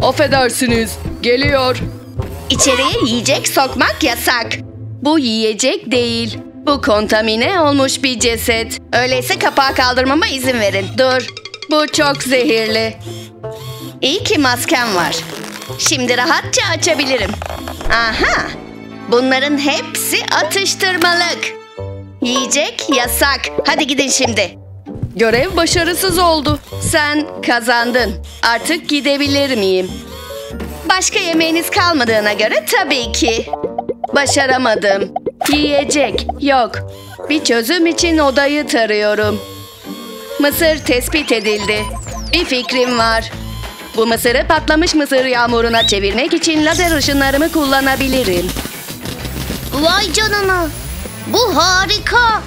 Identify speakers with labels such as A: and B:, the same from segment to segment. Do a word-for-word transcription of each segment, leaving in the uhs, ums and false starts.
A: Affedersiniz, geliyor.
B: İçeriye yiyecek sokmak yasak. Bu yiyecek değil. Bu kontamine olmuş bir ceset. Öyleyse kapağı kaldırmama izin verin. Dur. Bu çok zehirli. İyi ki maskem var. Şimdi rahatça açabilirim. Aha. Bunların hepsi atıştırmalık. Yiyecek yasak. Hadi gidin şimdi.
A: Görev başarısız oldu.
B: Sen kazandın. Artık gidebilir miyim? Başka yemeğiniz kalmadığına göre tabii ki. Başaramadım. Yiyecek yok. Bir çözüm için odayı tarıyorum. Mısır tespit edildi. Bir fikrim var. Bu mısırı patlamış mısır yağmuruna çevirmek için lazer ışınlarımı kullanabilirim.
C: Vay canına. Bu harika.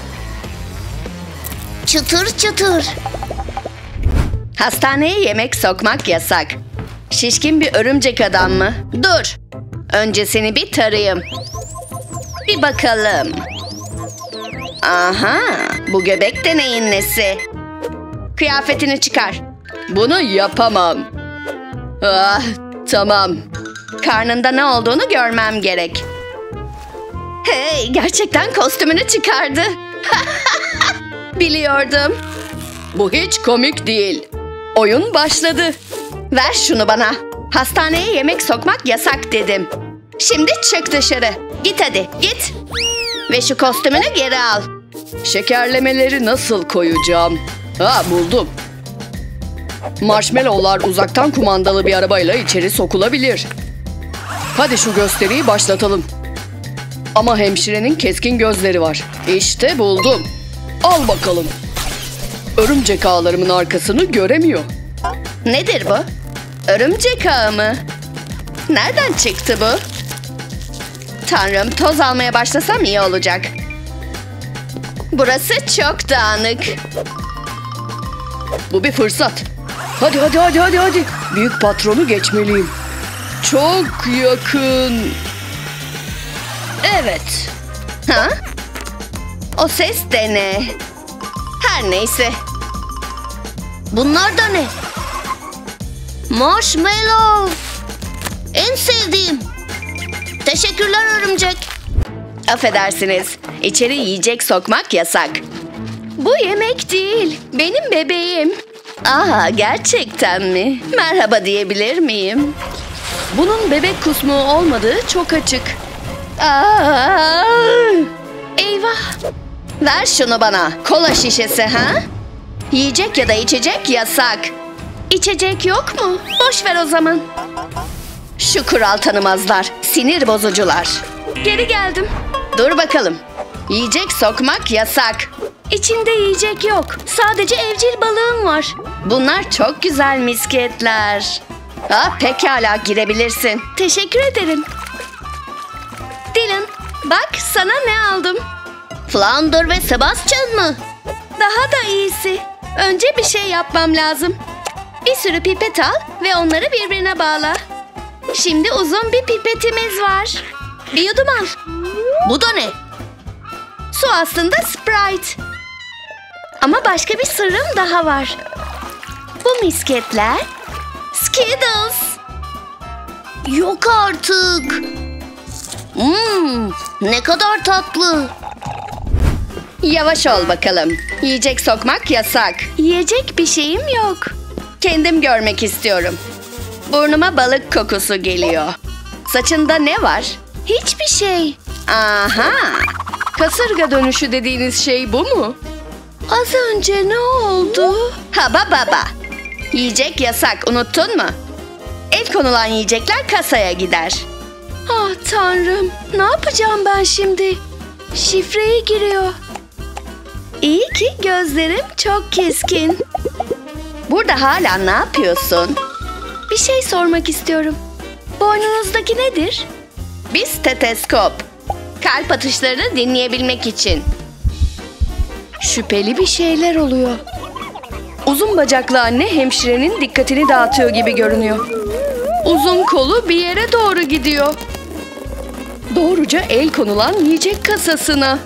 C: Çıtır çıtır.
B: Hastaneye yemek sokmak yasak. Şişkin bir örümcek adam mı? Dur. Önce seni bir tarayayım. Bir bakalım. Aha, bu göbek de neyin nesi? Kıyafetini çıkar.
A: Bunu yapamam.
B: Ah, tamam. Karnında ne olduğunu görmem gerek. Hey, gerçekten kostümünü çıkardı. Biliyordum.
A: Bu hiç komik değil. Oyun başladı.
B: Ver şunu bana. Hastaneye yemek sokmak yasak dedim. Şimdi çık dışarı. Git hadi, git. Ve şu kostümünü geri al.
A: Şekerlemeleri nasıl koyacağım? Ha, buldum. Marshmallowlar uzaktan kumandalı bir arabayla içeri sokulabilir. Hadi şu gösteriyi başlatalım. Ama hemşirenin keskin gözleri var. İşte buldum. Al bakalım. Örümcek ağlarımın arkasını göremiyor.
B: Nedir bu? Örümcek ağı mı? Nereden çıktı bu? Tanrım, toz almaya başlasam iyi olacak. Burası çok dağınık.
A: Bu bir fırsat. Hadi hadi hadi hadi hadi. Büyük patronu geçmeliyim. Çok yakın.
B: Evet. Ha? O ses de ne? Her neyse.
C: Bunlar da ne? Marshmallow. En sevdiğim. Teşekkürler örümcek.
B: Affedersiniz. İçeri yiyecek sokmak yasak. Bu yemek değil. Benim bebeğim. Aa, gerçekten mi? Merhaba diyebilir miyim?
A: Bunun bebek kusmuğu olmadığı çok açık.
B: Aa, eyvah. Ver şunu bana. Kola şişesi ha? Yiyecek ya da içecek yasak. İçecek yok mu? Boş ver o zaman. Şu kural tanımazlar. Sinir bozucular. Geri geldim. Dur bakalım. Yiyecek sokmak yasak. İçinde yiyecek yok. Sadece evcil balığım var. Bunlar çok güzel misketler. Ah, pekala girebilirsin. Teşekkür ederim. Dylan, bak sana ne aldım.
C: Flounder ve Sebastian mı?
B: Daha da iyisi. Önce bir şey yapmam lazım. Bir sürü pipet al ve onları birbirine bağla. Şimdi uzun bir pipetimiz var. Bir yudum al.
C: Bu da ne?
B: Su aslında Sprite. Ama başka bir sırrım daha var. Bu misketler Skittles.
C: Yok artık. Hmm, ne kadar tatlı.
B: Yavaş ol bakalım. Yiyecek sokmak yasak. Yiyecek bir şeyim yok. Kendim görmek istiyorum. Burnuma balık kokusu geliyor. Saçında ne var? Hiçbir şey. Aha.
A: Kasırga dönüşü dediğiniz şey bu mu?
B: Az önce ne oldu? Haba baba. Yiyecek yasak, unuttun mu? El konulan yiyecekler kasaya gider. Ah tanrım. Ne yapacağım ben şimdi? Şifreyi giriyor. İyi ki gözlerim çok keskin. Burada hala ne yapıyorsun? Bir şey sormak istiyorum. Boynunuzdaki nedir? Bir steteskop. Kalp atışlarını dinleyebilmek için.
A: Şüpheli bir şeyler oluyor. Uzun bacaklı anne hemşirenin dikkatini dağıtıyor gibi görünüyor. Uzun kolu bir yere doğru gidiyor. Doğruca el konulan yiyecek kasasına.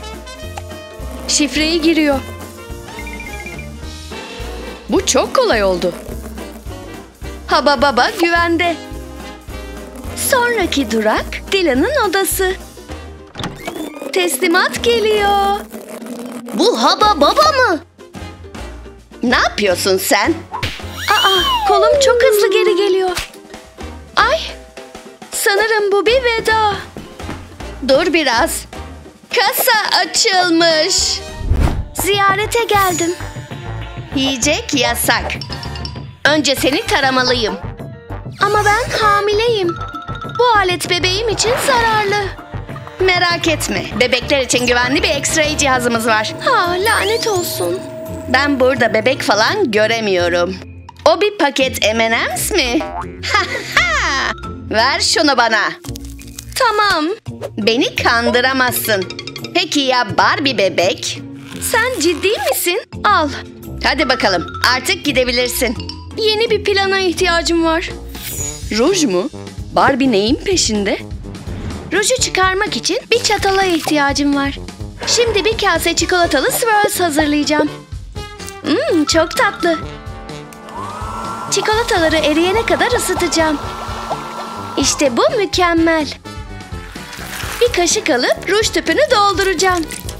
A: Şifreyi giriyor. Bu çok kolay oldu.
B: Haba Baba güvende. Sonraki durak Dylan'ın odası. Teslimat geliyor.
C: Bu Haba Baba mı? Ne yapıyorsun sen?
B: Aa, kolum çok hızlı geri geliyor. Ay, sanırım bu bir veda.
C: Dur biraz. Kasa açılmış.
B: Ziyarete geldim.
C: Yiyecek yasak. Önce seni taramalıyım.
B: Ama ben hamileyim. Bu alet bebeğim için zararlı.
C: Merak etme. Bebekler için güvenli bir X-ray cihazımız var.
B: Ha, lanet olsun.
C: Ben burada bebek falan göremiyorum. O bir paket M and M's mi? Ha ha! Ver şunu bana.
B: Tamam.
C: Beni kandıramazsın. Peki ya Barbie bebek?
B: Sen ciddi misin? Al.
C: Hadi bakalım. Artık gidebilirsin.
B: Yeni bir plana ihtiyacım var.
A: Ruj mu? Barbie neyin peşinde?
B: Ruju çıkarmak için bir çatala ihtiyacım var. Şimdi bir kase çikolatalı swirls hazırlayacağım. Mmm, çok tatlı. Çikolataları eriyene kadar ısıtacağım. İşte bu mükemmel. Bir kaşık alıp ruj tüpünü dolduracağım.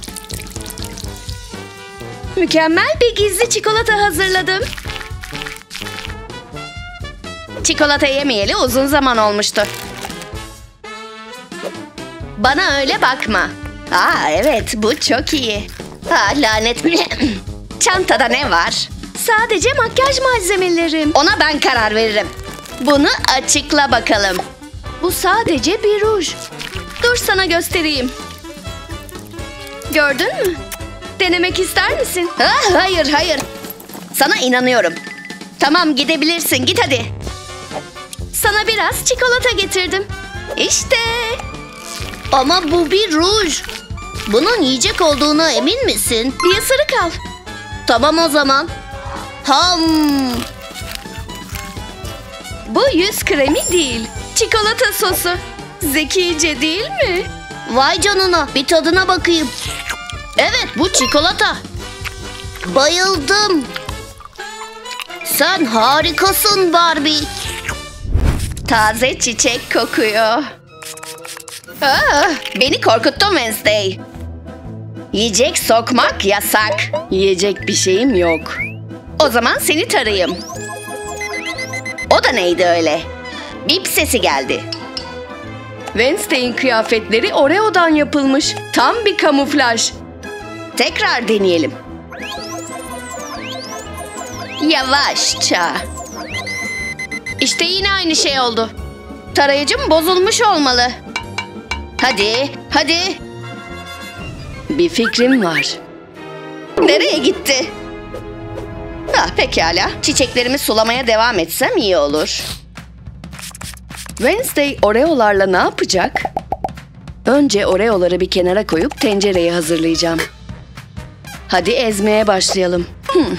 B: Mükemmel bir gizli çikolata hazırladım.
C: Çikolata yemeyeli uzun zaman olmuştu. Bana öyle bakma. Aa evet, bu çok iyi. Aa, lanet. Çantada ne var?
B: Sadece makyaj malzemelerim.
C: Ona ben karar veririm. Bunu açıkla bakalım.
B: Bu sadece bir ruj. Dur sana göstereyim. Gördün mü? Denemek ister misin?
C: Ah, hayır hayır. Sana inanıyorum. Tamam, gidebilirsin. Git hadi.
B: Sana biraz çikolata getirdim. İşte.
C: Ama bu bir ruj. Bunun yiyecek olduğuna emin misin?
B: Bir ısırık al.
C: Tamam o zaman. Ham.
B: Bu yüz kremi değil. Çikolata sosu. Zekice değil mi?
C: Vay canına, bir tadına bakayım. Evet, bu çikolata. Bayıldım. Sen harikasın Barbie. Taze çiçek kokuyor. Ah, beni korkuttun Wednesday. Yiyecek sokmak yasak.
A: Yiyecek bir şeyim yok.
C: O zaman seni tarayayım. O da neydi öyle? Bip sesi geldi.
A: Wednesday'in kıyafetleri Oreo'dan yapılmış. Tam bir kamuflaj.
C: Tekrar deneyelim. Yavaşça. İşte yine aynı şey oldu. Tarayıcım bozulmuş olmalı. Hadi, hadi.
A: Bir fikrim var.
C: Nereye gitti? Ah, pekala. Çiçeklerimi sulamaya devam etsem iyi olur.
A: Wednesday Oreo'larla ne yapacak? Önce Oreo'ları bir kenara koyup tencereyi hazırlayacağım. Hadi ezmeye başlayalım.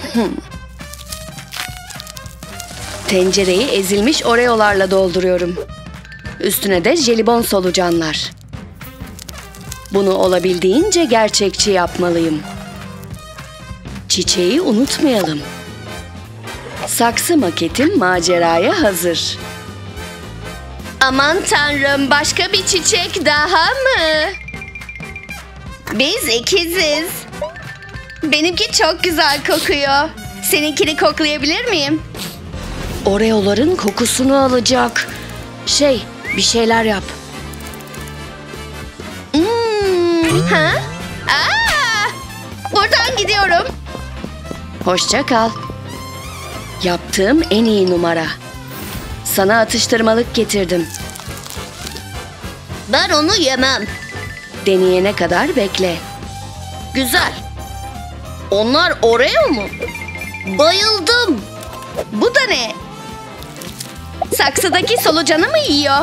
A: Tencereyi ezilmiş Oreo'larla dolduruyorum. Üstüne de jelibon solucanlar. Bunu olabildiğince gerçekçi yapmalıyım. Çiçeği unutmayalım. Saksı maketim maceraya hazır.
C: Aman tanrım, başka bir çiçek daha mı? Biz ikiziz. Benimki çok güzel kokuyor. Seninkini koklayabilir miyim?
A: Oreo'ların kokusunu alacak. Şey, bir şeyler yap.
C: Hmm, ha? Aa, buradan gidiyorum.
A: Hoşça kal. Yaptığım en iyi numara. Sana atıştırmalık getirdim.
C: Ben onu yemem.
A: Deneyene kadar bekle.
C: Güzel. Onlar Oreo mu? Bayıldım. Bu da ne? Saksıdaki solucanı mı yiyor?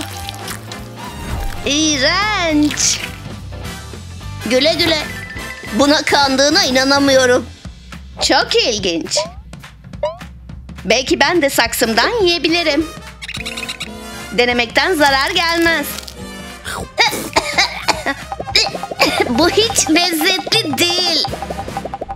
C: İğrenç. Güle güle. Buna kandığına inanamıyorum. Çok ilginç. Belki ben de saksımdan yiyebilirim. Denemekten zarar gelmez. Bu hiç lezzetli değil.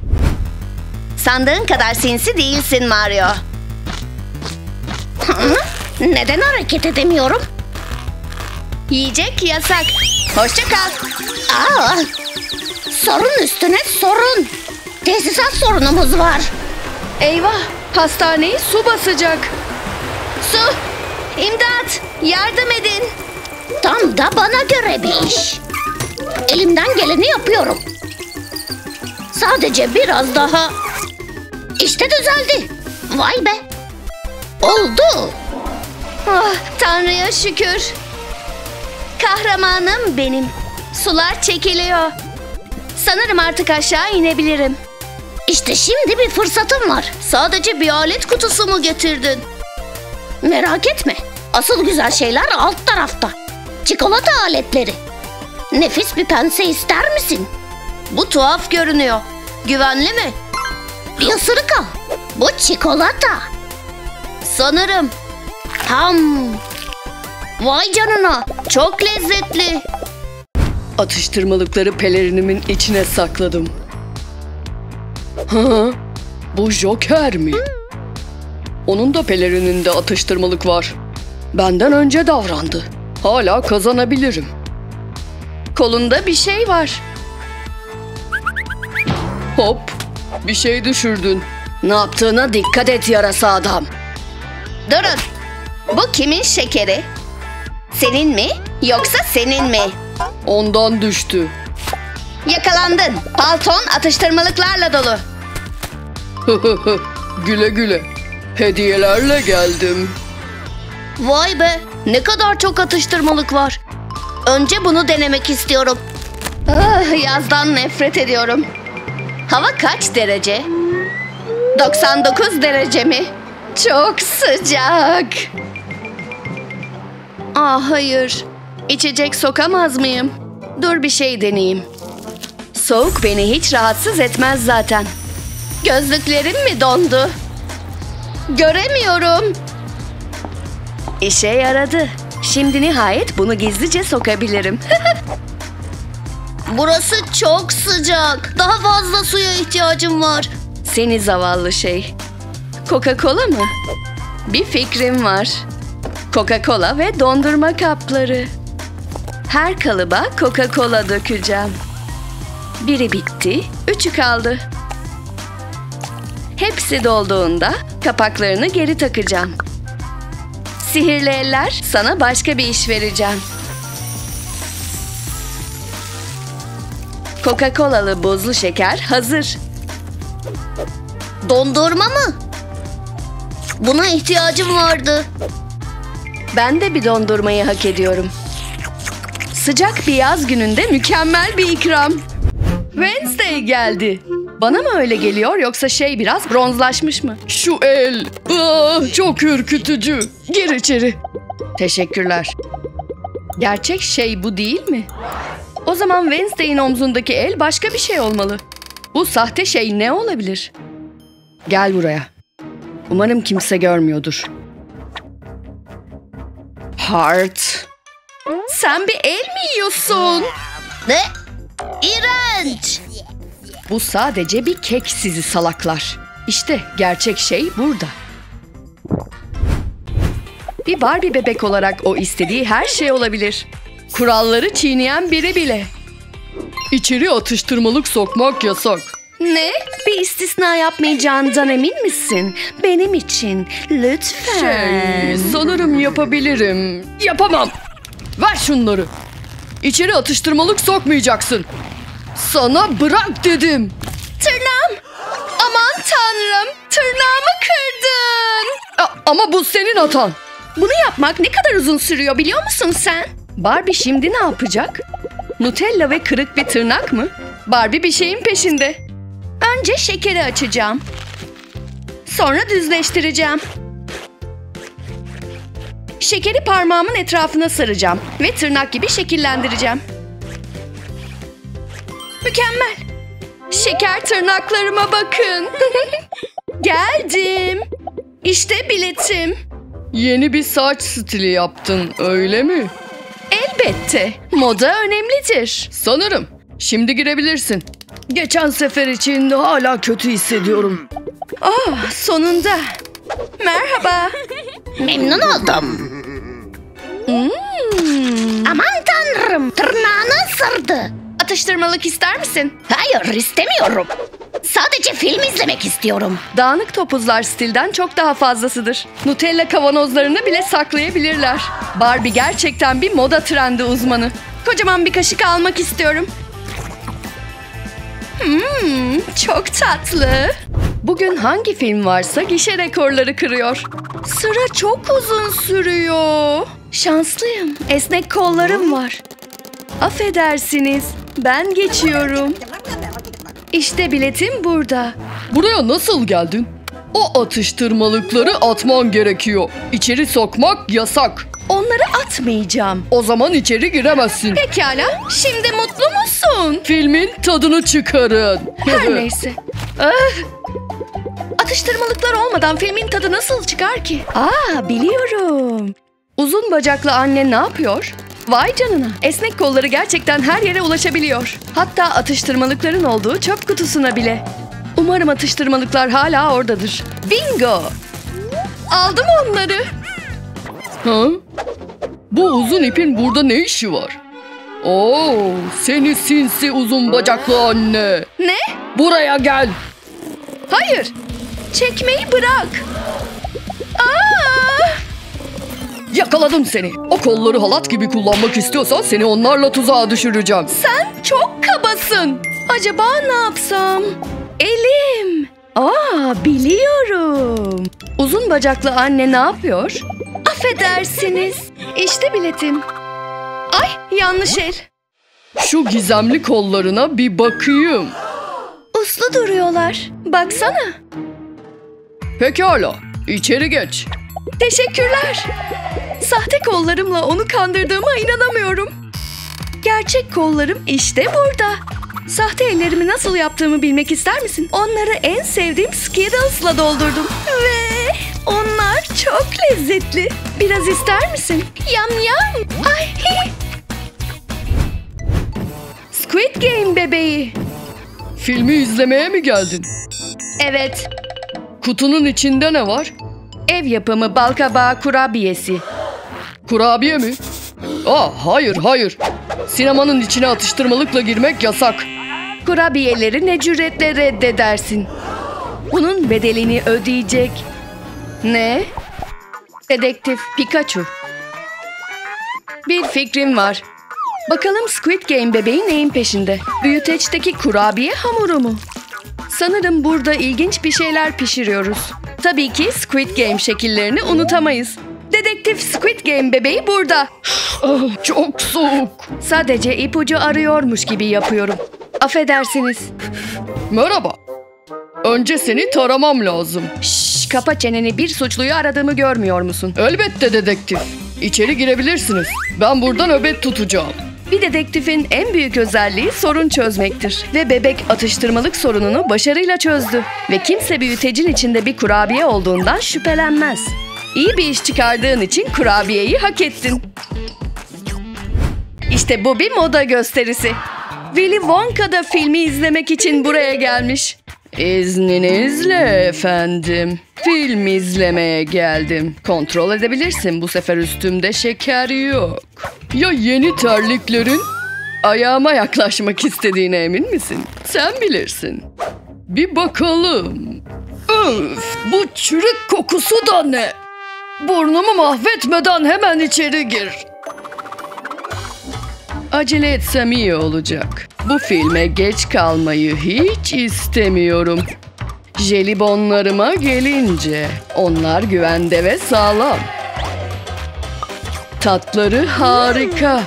C: Sandığın kadar sinsi değilsin Mario.
B: Neden hareket edemiyorum? Yiyecek yasak. Hoşça kal. Aa, sorun üstüne sorun. Tesisat sorunumuz var.
A: Eyvah, hastaneyi su basacak.
B: Su, imdat, yardım edin. Tam da bana göre bir iş. Elimden geleni yapıyorum. Sadece biraz daha. İşte düzeldi. Vay be. Oldu. Ah, Tanrı'ya şükür. Kahramanım benim. Sular çekiliyor. Sanırım artık aşağı inebilirim. İşte şimdi bir fırsatım var. Sadece bir alet kutusu mu getirdin? Merak etme. Asıl güzel şeyler alt tarafta. Çikolata aletleri. Nefis bir pense ister misin? Bu tuhaf görünüyor. Güvenli mi? Bir ısırık al. Bu çikolata. Sanırım. Ham. Vay canına. Çok lezzetli.
A: Atıştırmalıkları pelerinimin içine sakladım. Ha, bu Joker mi? Onun da pelerininde atıştırmalık var. Benden önce davrandı. Hala kazanabilirim.
B: Kolunda bir şey var.
A: Hop, bir şey düşürdün.
B: Ne yaptığına dikkat et yarasa adam. Durun. Bu kimin şekeri? Senin mi yoksa senin mi?
A: Ondan düştü.
B: Yakalandın. Palton atıştırmalıklarla dolu.
A: Güle güle. Hediyelerle geldim.
B: Vay be, ne kadar çok atıştırmalık var. Önce bunu denemek istiyorum. Ah, yazdan nefret ediyorum. Hava kaç derece? doksan dokuz derece mi? Çok sıcak. Ah hayır. İçecek sokamaz mıyım? Dur bir şey deneyeyim. Soğuk beni hiç rahatsız etmez zaten. Gözlüklerim mi dondu? Göremiyorum. İşe yaradı. Şimdi nihayet bunu gizlice sokabilirim. Burası çok sıcak. Daha fazla suya ihtiyacım var. Seni zavallı şey. Coca-Cola mı? Bir fikrim var. Coca-Cola ve dondurma kapları. Her kalıba Coca-Cola dökeceğim. Biri bitti, üçü kaldı. Hepsi dolduğunda kapaklarını geri takacağım. Sihirli eller, sana başka bir iş vereceğim. Coca-Cola'lı buzlu şeker hazır. Dondurma mı? Buna ihtiyacım vardı. Ben de bir dondurmayı hak ediyorum. Sıcak bir yaz gününde mükemmel bir ikram. Wednesday geldi. Bana mı öyle geliyor yoksa şey biraz bronzlaşmış mı?
A: Şu el. Ah, çok ürkütücü. Gir içeri.
B: Teşekkürler. Gerçek şey bu değil mi? O zaman Wednesday'in omzundaki el başka bir şey olmalı. Bu sahte şey ne olabilir?
A: Gel buraya. Umarım kimse görmüyordur. Heart.
B: Sen bir el mi yiyorsun? Ne? İğrenç.
A: Bu sadece bir kek sizi salaklar. İşte gerçek şey burada. Bir Barbie bebek olarak o istediği her şey olabilir. Kuralları çiğneyen biri bile. İçeri atıştırmalık sokmak yasak.
B: Ne? Bir istisna yapmayacağından emin misin? Benim için lütfen.
A: Şey, sanırım yapabilirim. Yapamam. Ver şunları. İçeri atıştırmalık sokmayacaksın. Sana bırak dedim.
B: Tırnağım. Aman tanrım. Tırnağımı kırdın.
A: A- ama bu senin hatan.
B: Bunu yapmak ne kadar uzun sürüyor biliyor musun sen?
A: Barbie şimdi ne yapacak? Nutella ve kırık bir tırnak mı? Barbie bir şeyin peşinde.
B: Önce şekeri açacağım. Sonra düzleştireceğim. Şekeri parmağımın etrafına saracağım ve tırnak gibi şekillendireceğim. Mükemmel. Şeker tırnaklarıma bakın. Geldim. İşte biletim.
A: Yeni bir saç stili yaptın, öyle mi?
B: Elbette. Moda önemlidir.
A: Sanırım. Şimdi girebilirsin. Geçen sefer için hala kötü hissediyorum.
B: Ah, sonunda. Merhaba.
C: Memnun oldum.
B: Hmm.
C: Aman tanrım, tırnağını ısırdı.
B: Atıştırmalık ister misin?
C: Hayır, istemiyorum. Sadece film izlemek istiyorum.
B: Dağınık topuzlar stilden çok daha fazlasıdır. Nutella kavanozlarını bile saklayabilirler. Barbie gerçekten bir moda trendi uzmanı. Kocaman bir kaşık almak istiyorum. Hmm, çok tatlı. Bugün hangi film varsa gişe rekorları kırıyor. Sıra çok uzun sürüyor. Şanslıyım. Esnek kollarım var. Affedersiniz. Ben geçiyorum. İşte biletim burada.
A: Buraya nasıl geldin? O atıştırmalıkları atman gerekiyor. İçeri sokmak yasak.
B: Onları atmayacağım.
A: O zaman içeri giremezsin.
B: Pekala. Şimdi mutlu musun?
A: Filmin tadını çıkarın.
B: Her neyse. Ah! Atıştırmalıklar olmadan filmin tadı nasıl çıkar ki? Aa, biliyorum. Uzun bacaklı anne ne yapıyor? Vay canına. Esnek kolları gerçekten her yere ulaşabiliyor. Hatta atıştırmalıkların olduğu çöp kutusuna bile. Umarım atıştırmalıklar hala oradadır. Bingo! Aldım onları.
A: Ha? Bu uzun ipin burada ne işi var? Oo, seni sinsi uzun bacaklı anne.
B: Ne?
A: Buraya gel.
B: Hayır. Çekmeyi bırak. Aa!
A: Yakaladım seni. O kolları halat gibi kullanmak istiyorsan seni onlarla tuzağa düşüreceğim.
B: Sen çok kabasın. Acaba ne yapsam? Elim. Aa, biliyorum. Uzun bacaklı anne ne yapıyor? Affedersiniz. İşte biletim. Ay, yanlış el.
A: Şu gizemli kollarına bir bakayım.
B: Uslu duruyorlar. Baksana.
A: Pekala, içeri geç.
B: Teşekkürler. Sahte kollarımla onu kandırdığıma inanamıyorum. Gerçek kollarım işte burada. Sahte ellerimi nasıl yaptığımı bilmek ister misin? Onları en sevdiğim Skittles'la doldurdum. Ve onlar çok lezzetli. Biraz ister misin? Yam yam. Ay. Hi. Squid Game bebeği.
A: Filmi izlemeye mi geldin?
B: Evet.
A: Kutunun içinde ne var?
B: Ev yapımı balkabağı kurabiyesi.
A: Kurabiye mi? Aa, hayır hayır. Sinemanın içine atıştırmalıkla girmek yasak.
B: Kurabiyeleri ne cüretle reddedersin? Bunun bedelini ödeyecek. Ne? Dedektif Pikachu. Bir fikrim var. Bakalım Squid Game bebeği neyin peşinde? Büyüteçteki kurabiye hamuru mu? Sanırım burada ilginç bir şeyler pişiriyoruz. Tabii ki Squid Game şekillerini unutamayız. Dedektif Squid Game bebeği burada.
A: Ah, çok soğuk.
B: Sadece ipucu arıyormuş gibi yapıyorum. Affedersiniz.
A: Merhaba. Önce seni taramam lazım.
B: Şşş, kapa çeneni, bir suçluyu aradığımı görmüyor musun?
A: Elbette dedektif. İçeri girebilirsiniz. Ben burada nöbet tutacağım.
B: Bir dedektifin en büyük özelliği sorun çözmektir. Ve bebek atıştırmalık sorununu başarıyla çözdü. Ve kimse büyütecin içinde bir kurabiye olduğundan şüphelenmez. İyi bir iş çıkardığın için kurabiyeyi hak ettin. İşte bu bir moda gösterisi. Willy Wonka da filmi izlemek için buraya gelmiş.
A: İzninizle efendim. Film izlemeye geldim. Kontrol edebilirsin. Bu sefer üstümde şeker yok. Ya yeni terliklerin? Ayağıma yaklaşmak istediğine emin misin? Sen bilirsin. Bir bakalım. Öf, bu çürük kokusu da ne? Burnumu mahvetmeden hemen içeri gir. Acele etsem iyi olacak. Bu filme geç kalmayı hiç istemiyorum. Jelibonlarıma gelince onlar güvende ve sağlam. Tatları harika.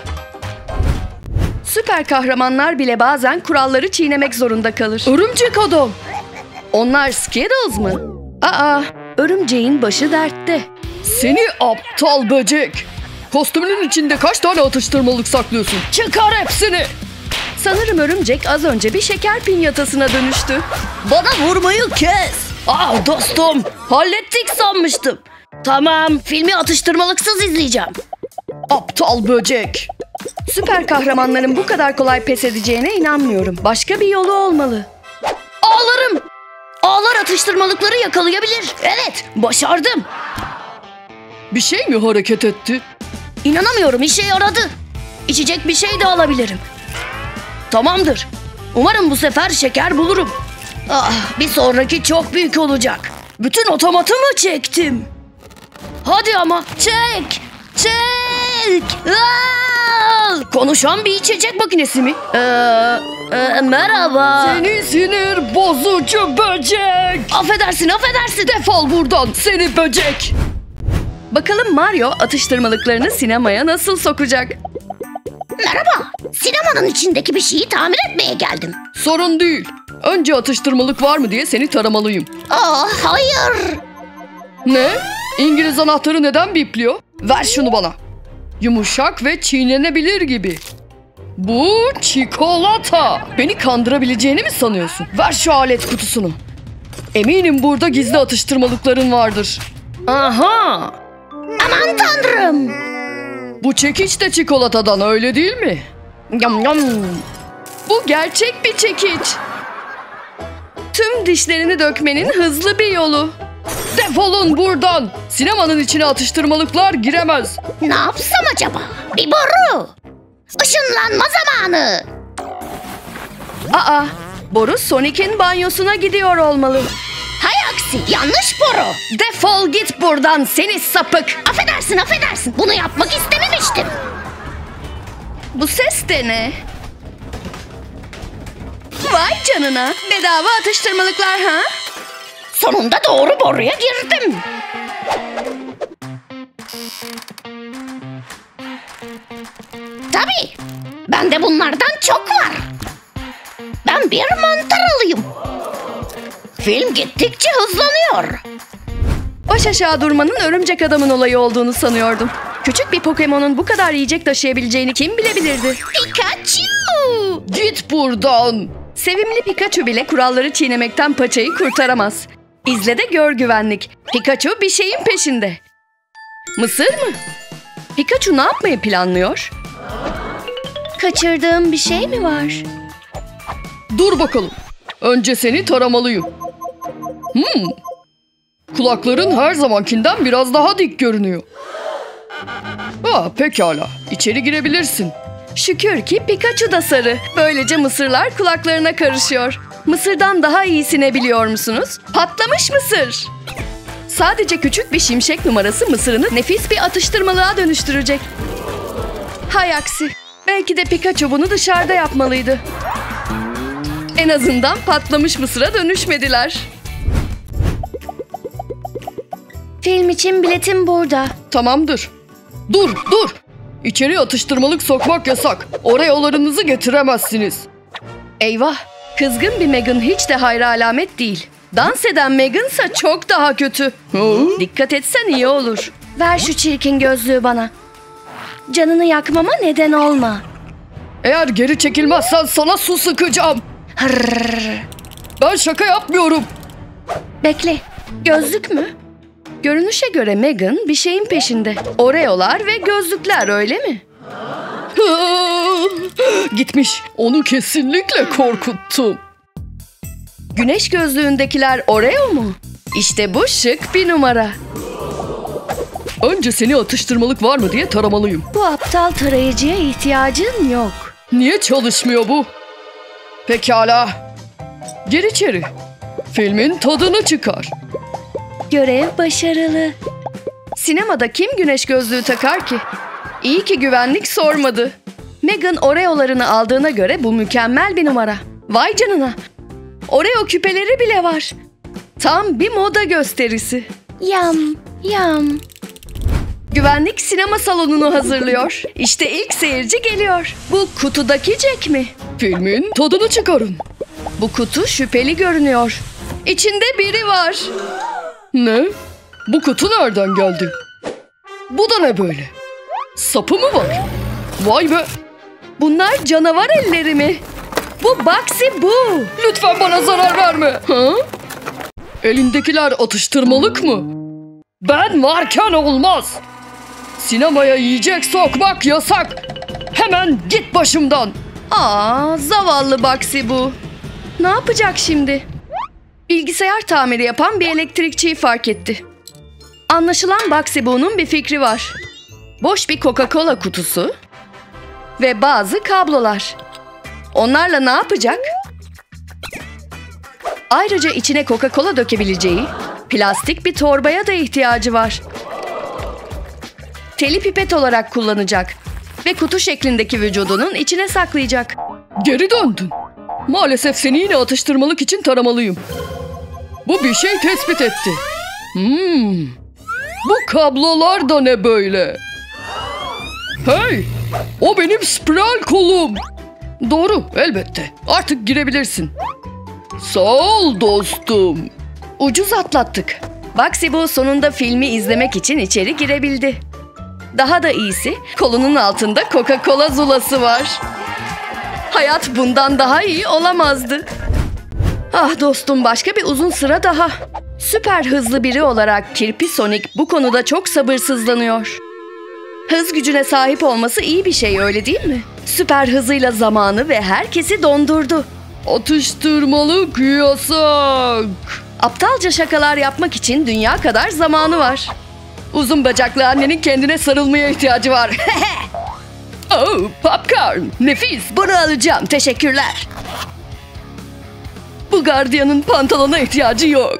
B: Süper kahramanlar bile bazen kuralları çiğnemek zorunda kalır.
A: Örümcek adam.
B: Onlar Skittles mı? Aa, örümceğin başı dertte.
A: Seni aptal böcek. Kostümünün içinde kaç tane atıştırmalık saklıyorsun? Çıkar hepsini.
B: Sanırım örümcek az önce bir şeker pinyatasına dönüştü.
C: Bana vurmayı kes.
A: Aa dostum.
C: Hallettik sanmıştım. Tamam, filmi atıştırmalıksız izleyeceğim.
A: Aptal böcek.
B: Süper kahramanların bu kadar kolay pes edeceğine inanmıyorum. Başka bir yolu olmalı.
C: Ağlarım.
B: Ağlar atıştırmalıkları yakalayabilir. Evet, başardım.
A: Bir şey mi hareket etti?
B: İnanamıyorum, işe yaradı. İçecek bir şey de alabilirim. Tamamdır. Umarım bu sefer şeker bulurum. Ah, bir sonraki çok büyük olacak. Bütün otomatımı çektim. Hadi ama çek. Çek. Aa! Konuşan bir içecek makinesi mi? Ee, e, merhaba.
A: Seni sinir bozucu böcek.
B: Affedersin, affedersin.
A: Defol buradan seni böcek. Bakalım Mario atıştırmalıklarını sinemaya nasıl sokacak?
B: Merhaba. Sinemanın içindeki bir şeyi tamir etmeye geldim.
A: Sorun değil. Önce atıştırmalık var mı diye seni taramalıyım.
B: Aa, hayır.
A: Ne? İngiliz anahtarı neden bipliyor? Ver şunu bana. Yumuşak ve çiğnenebilir gibi. Bu çikolata. Beni kandırabileceğini mi sanıyorsun? Ver şu alet kutusunu. Eminim burada gizli atıştırmalıkların vardır.
B: Aha. Aman tanrım.
A: Bu çekiç de çikolatadan, öyle değil mi?
B: Yam yam.
A: Bu gerçek bir çekiç. Tüm dişlerini dökmenin hızlı bir yolu. Defolun buradan. Sinemanın içine atıştırmalıklar giremez.
B: Ne yapsam acaba? Bir boru. Işınlanma zamanı.
A: Aa, boru Sonic'in banyosuna gidiyor olmalı.
B: Hay aksi, yanlış boru.
A: Defol git buradan seni sapık.
B: Affedersin, affedersin. Bunu yapmak istememiştim.
A: Bu ses de ne? Vay canına. Bedava atıştırmalıklar ha?
B: Sonunda doğru boruya girdim. Tabii. Bende bunlardan çok var. Ben bir mantaralıyım. Film gittikçe hızlanıyor.
A: Baş aşağı durmanın örümcek adamın olayı olduğunu sanıyordum. Küçük bir Pokemon'un bu kadar yiyecek taşıyabileceğini kim bilebilirdi?
B: Pikachu!
A: Git buradan. Sevimli Pikachu bile kuralları çiğnemekten paçayı kurtaramaz. İzle de gör güvenlik. Pikachu bir şeyin peşinde. Mısır mı? Pikachu ne yapmayı planlıyor?
B: Kaçırdığım bir şey mi var?
A: Dur bakalım. Önce seni taramalıyım. Hmm. Kulakların her zamankinden biraz daha dik görünüyor. Ah, pekala. İçeri girebilirsin. Şükür ki Pikachu da sarı. Böylece mısırlar kulaklarına karışıyor. Mısırdan daha iyisini biliyor musunuz? Patlamış mısır. Sadece küçük bir şimşek numarası mısırını nefis bir atıştırmalığa dönüştürecek. Hay aksi. Belki de Pikachu bunu dışarıda yapmalıydı. En azından patlamış mısıra dönüşmediler.
B: Film için biletim burada.
A: Tamamdır. Dur, dur. İçeri atıştırmalık sokmak yasak. Oreolarınızı getiremezsiniz. Eyvah. Kızgın bir Megan hiç de hayra alamet değil. Dans eden Megan'sa çok daha kötü. Hı? Dikkat etsen iyi olur.
B: Ver şu çirkin gözlüğü bana. Canını yakmama neden olma.
A: Eğer geri çekilmezsen sana su sıkacağım.
B: Hırrrr.
A: Ben şaka yapmıyorum.
B: Bekle. Gözlük mü?
A: Görünüşe göre Megan bir şeyin peşinde. Oreolar ve gözlükler, öyle mi? Gitmiş. Onu kesinlikle korkuttum. Güneş gözlüğündekiler Oreo mu? İşte bu şık bir numara. Önce seni atıştırmalık var mı diye taramalıyım.
B: Bu aptal tarayıcıya ihtiyacın yok.
A: Niye çalışmıyor bu? Pekala. Gir içeri. Filmin tadını çıkar.
B: Görev başarılı.
A: Sinemada kim güneş gözlüğü takar ki? İyi ki güvenlik sormadı. Megan Oreo'larını aldığına göre bu mükemmel bir numara. Vay canına. Oreo küpeleri bile var. Tam bir moda gösterisi.
B: Yam, yam.
A: Güvenlik sinema salonunu hazırlıyor. İşte ilk seyirci geliyor. Bu kutudaki Jack mi? Filmin tadını çıkarın. Bu kutu şüpheli görünüyor. İçinde biri var. Ne? Bu kutu nereden geldi? Bu da ne böyle? Sapı mı var? Vay be! Bunlar canavar elleri mi? Bu Bugsy bu. Lütfen bana zarar verme. Ha? Elindekiler atıştırmalık mı? Ben varken olmaz. Sinemaya yiyecek sokmak yasak. Hemen git başımdan. Aa, zavallı Bugsy bu. Ne yapacak şimdi? Bilgisayar tamiri yapan bir elektrikçiyi fark etti. Anlaşılan Bugsy Boo'nun bir fikri var. Boş bir Coca-Cola kutusu ve bazı kablolar. Onlarla ne yapacak? Ayrıca içine Coca-Cola dökebileceği plastik bir torbaya da ihtiyacı var. Teli pipet olarak kullanacak ve kutu şeklindeki vücudunun içine saklayacak. Geri döndün. Maalesef seni yine atıştırmalık için taramalıyım. Bu bir şey tespit etti. Hmm. Bu kablolar da ne böyle? Hey! O benim spiral kolum. Doğru, elbette. Artık girebilirsin. Sağ ol dostum. Ucuz atlattık. Bugsy Boo sonunda filmi izlemek için içeri girebildi. Daha da iyisi, kolunun altında Coca-Cola zulası var. Hayat bundan daha iyi olamazdı. Ah dostum, başka bir uzun sıra daha. Süper hızlı biri olarak Kirpi Sonic bu konuda çok sabırsızlanıyor. Hız gücüne sahip olması iyi bir şey, öyle değil mi? Süper hızıyla zamanı ve herkesi dondurdu. Atıştırmalık yasak. Aptalca şakalar yapmak için dünya kadar zamanı var. Uzun bacaklı annenin kendine sarılmaya ihtiyacı var. Oh, popcorn. Nefis. Bunu alacağım. Teşekkürler. Bu gardiyanın pantolona ihtiyacı yok.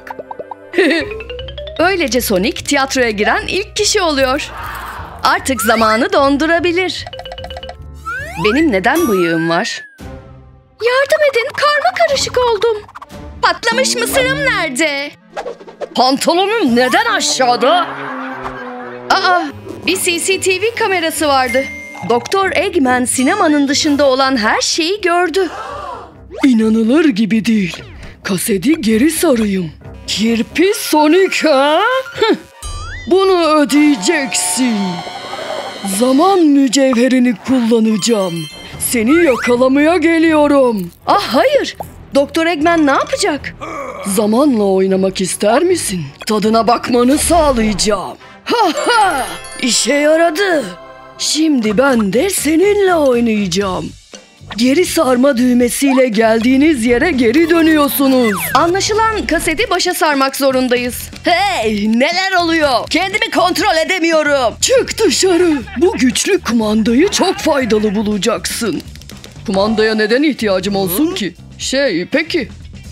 A: Öylece Sonic tiyatroya giren ilk kişi oluyor. Artık zamanı dondurabilir. Benim neden bıyığım var? Yardım edin, karma karışık oldum. Patlamış mısırım nerede? Pantolonum neden aşağıda? Aa, bir C C T V kamerası vardı. Doktor Eggman sinemanın dışında olan her şeyi gördü. İnanılır gibi değil. Kaseti geri sarayım. Kirpi Sonic ha? Bunu ödeyeceksin. Zaman mücevherini kullanacağım. Seni yakalamaya geliyorum. Ah hayır. Doktor Eggman ne yapacak? Zamanla oynamak ister misin? Tadına bakmanı sağlayacağım. Ha ha! İşe yaradı. Şimdi ben de seninle oynayacağım. Geri sarma düğmesiyle geldiğiniz yere geri dönüyorsunuz. Anlaşılan kaseti başa sarmak zorundayız. Hey, neler oluyor? Kendimi kontrol edemiyorum. Çık dışarı. Bu güçlü kumandayı çok faydalı bulacaksın. Kumandaya neden ihtiyacım olsun ki? Şey, peki.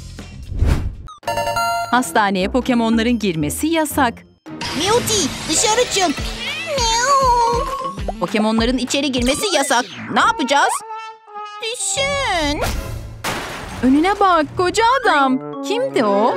D: Hastaneye Pokemon'ların girmesi yasak.
E: Mewtwo, dışarı çık. Meow. Pokemon'ların içeri girmesi yasak. Ne yapacağız? Düşün.
D: Önüne bak koca adam. Kimdi o?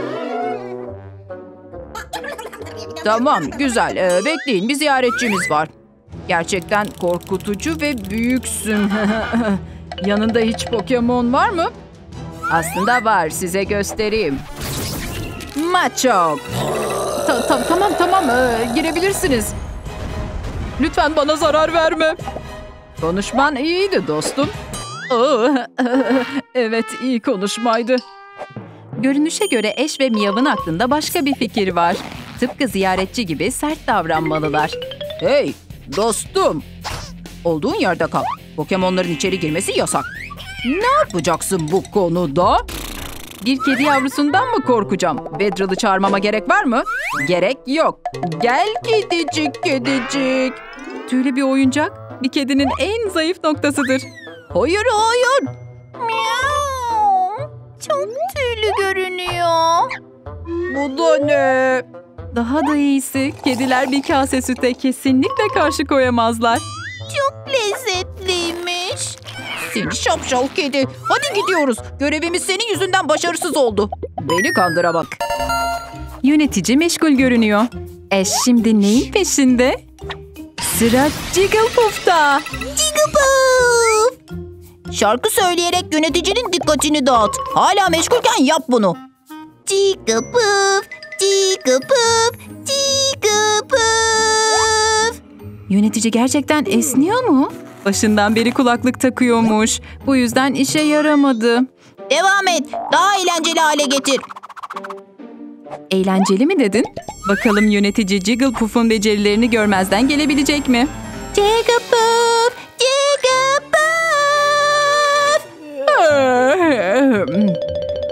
E: Tamam, güzel. Ee, bekleyin, bir ziyaretçimiz var. Gerçekten korkutucu ve büyüksün. Yanında hiç Pokemon var mı? Aslında var, size göstereyim. Machoke.
D: Ta- ta- tamam tamam ee, girebilirsiniz. Lütfen bana zarar verme.
E: Konuşman iyiydi dostum.
D: Oh, evet iyi konuşmaydı. Görünüşe göre Ash ve Meow'un aklında başka bir fikir var. Tıpkı ziyaretçi gibi sert davranmalılar.
E: Hey, dostum. Olduğun yerde kal. Pokemon'ların içeri girmesi yasak. Ne yapacaksın bu konuda?
D: Bir kedi yavrusundan mı korkacağım? Vedral'ı çağırmama gerek var mı?
E: Gerek yok. Gel kedicik, kedicik.
D: Tüylü bir oyuncak bir kedinin en zayıf noktasıdır.
E: Hayır, hayır. Miau. Çok tüylü görünüyor. Bu da ne?
D: Daha da iyisi kediler bir kase süte kesinlikle karşı koyamazlar.
E: Çok lezzetliymiş. Seni şapşal kedi. Hadi gidiyoruz. Görevimiz senin yüzünden başarısız oldu. Beni kandıra bak.
D: Yönetici meşgul görünüyor. Ash şimdi neyin peşinde? Sıra Jigglypuff'ta.
E: Jigglypuff! Şarkı söyleyerek yöneticinin dikkatini dağıt. Hala meşgulken yap bunu. Jigglypuff, Jigglypuff, Jigglypuff.
D: Yönetici gerçekten esniyor mu? Başından beri kulaklık takıyormuş. Bu yüzden işe yaramadı.
E: Devam et. Daha eğlenceli hale getir.
D: Eğlenceli mi dedin? Bakalım yönetici Jigglypuff'un becerilerini görmezden gelebilecek mi?
E: Jigglypuff, Jigglypuff.
D: Hala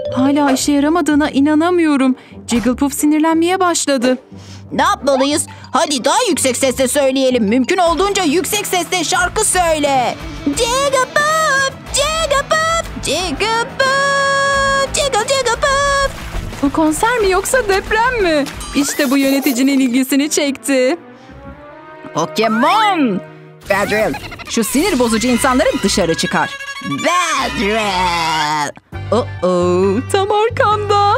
D: Hala işe yaramadığına inanamıyorum. Jigglypuff sinirlenmeye başladı.
E: Ne yapmalıyız? Hadi daha yüksek sesle söyleyelim. Mümkün olduğunca yüksek sesle şarkı söyle. Jigglypuff, Jigglypuff, Jigglypuff, Jiggle Jigglypuff.
D: Bu konser mi yoksa deprem mi? İşte bu yöneticinin ilgisini çekti.
E: Pokemon. Badrill, şu sinir bozucu insanları dışarı çıkar. Badrill.
D: Oh oh, tam arkamda.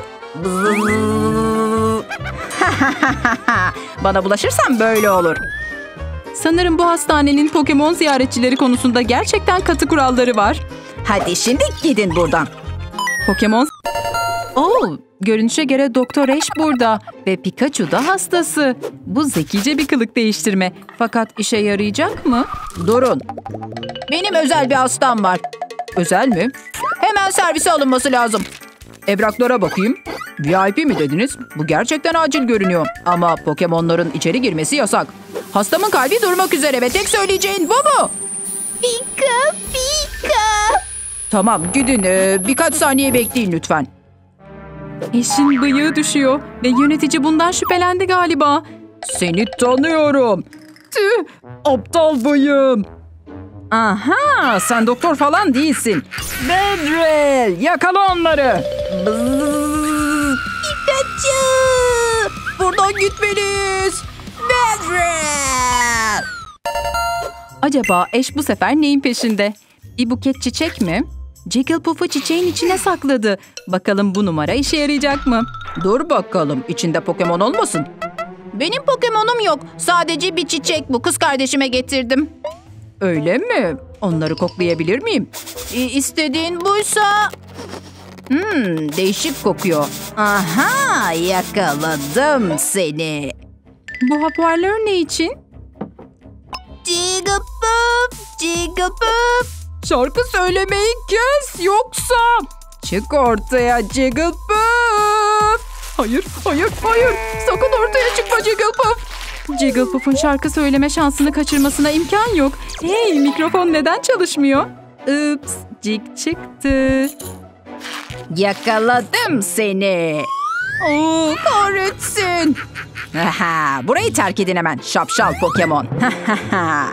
E: Bana bulaşırsan böyle olur.
D: Sanırım bu hastanenin Pokemon ziyaretçileri konusunda gerçekten katı kuralları var.
E: Hadi şimdi gidin buradan.
D: Pokemon... Oh, görünüşe göre Doktor Ash burada ve Pikachu da hastası. Bu zekice bir kılık değiştirme. Fakat işe yarayacak mı?
E: Durun. Benim özel bir hastam var.
D: Özel mi?
E: Hemen servise alınması lazım. Evraklara bakayım. V I P mi dediniz? Bu gerçekten acil görünüyor. Ama Pokemon'ların içeri girmesi yasak. Hastamın kalbi durmak üzere ve tek söyleyeceğin bu mu?
B: Pika pika.
E: Tamam gidin. Ee, birkaç saniye bekleyin lütfen.
D: Eşin bıyığı düşüyor ve yönetici bundan şüphelendi galiba.
E: Seni tanıyorum. Tüh, aptal bıyığım. Aha, sen doktor falan değilsin. Badrill, yakala onları. Bzzz. Pikachu. Buradan gitmeliyiz. Badrill.
D: Acaba Ash bu sefer neyin peşinde? Bir buket çiçek mi? Jigglypuff'u çiçeğin içine sakladı. Bakalım bu numara işe yarayacak mı?
E: Dur bakalım, içinde Pokemon olmasın? Benim Pokemon'um yok. Sadece bir çiçek bu. Kız kardeşime getirdim. Öyle mi? Onları koklayabilir miyim? E, istediğin buysa... Hmm, değişik kokuyor. Aha, yakaladım seni.
D: Bu hoparlör ne için?
E: Jigglypuff, Jigglypuff. Şarkı söylemeyi kes yoksa... Çık ortaya Jigglypuff.
D: Hayır, hayır, hayır. Sakın ortaya çıkma Jigglypuff. Jigglypuff'un şarkı söyleme şansını kaçırmasına imkan yok. Hey, mikrofon neden çalışmıyor? Ups, Jig çıktı.
E: Yakaladım seni. Oo, kahretsin. Aha, burayı terk edin hemen şapşal Pokemon. Aa!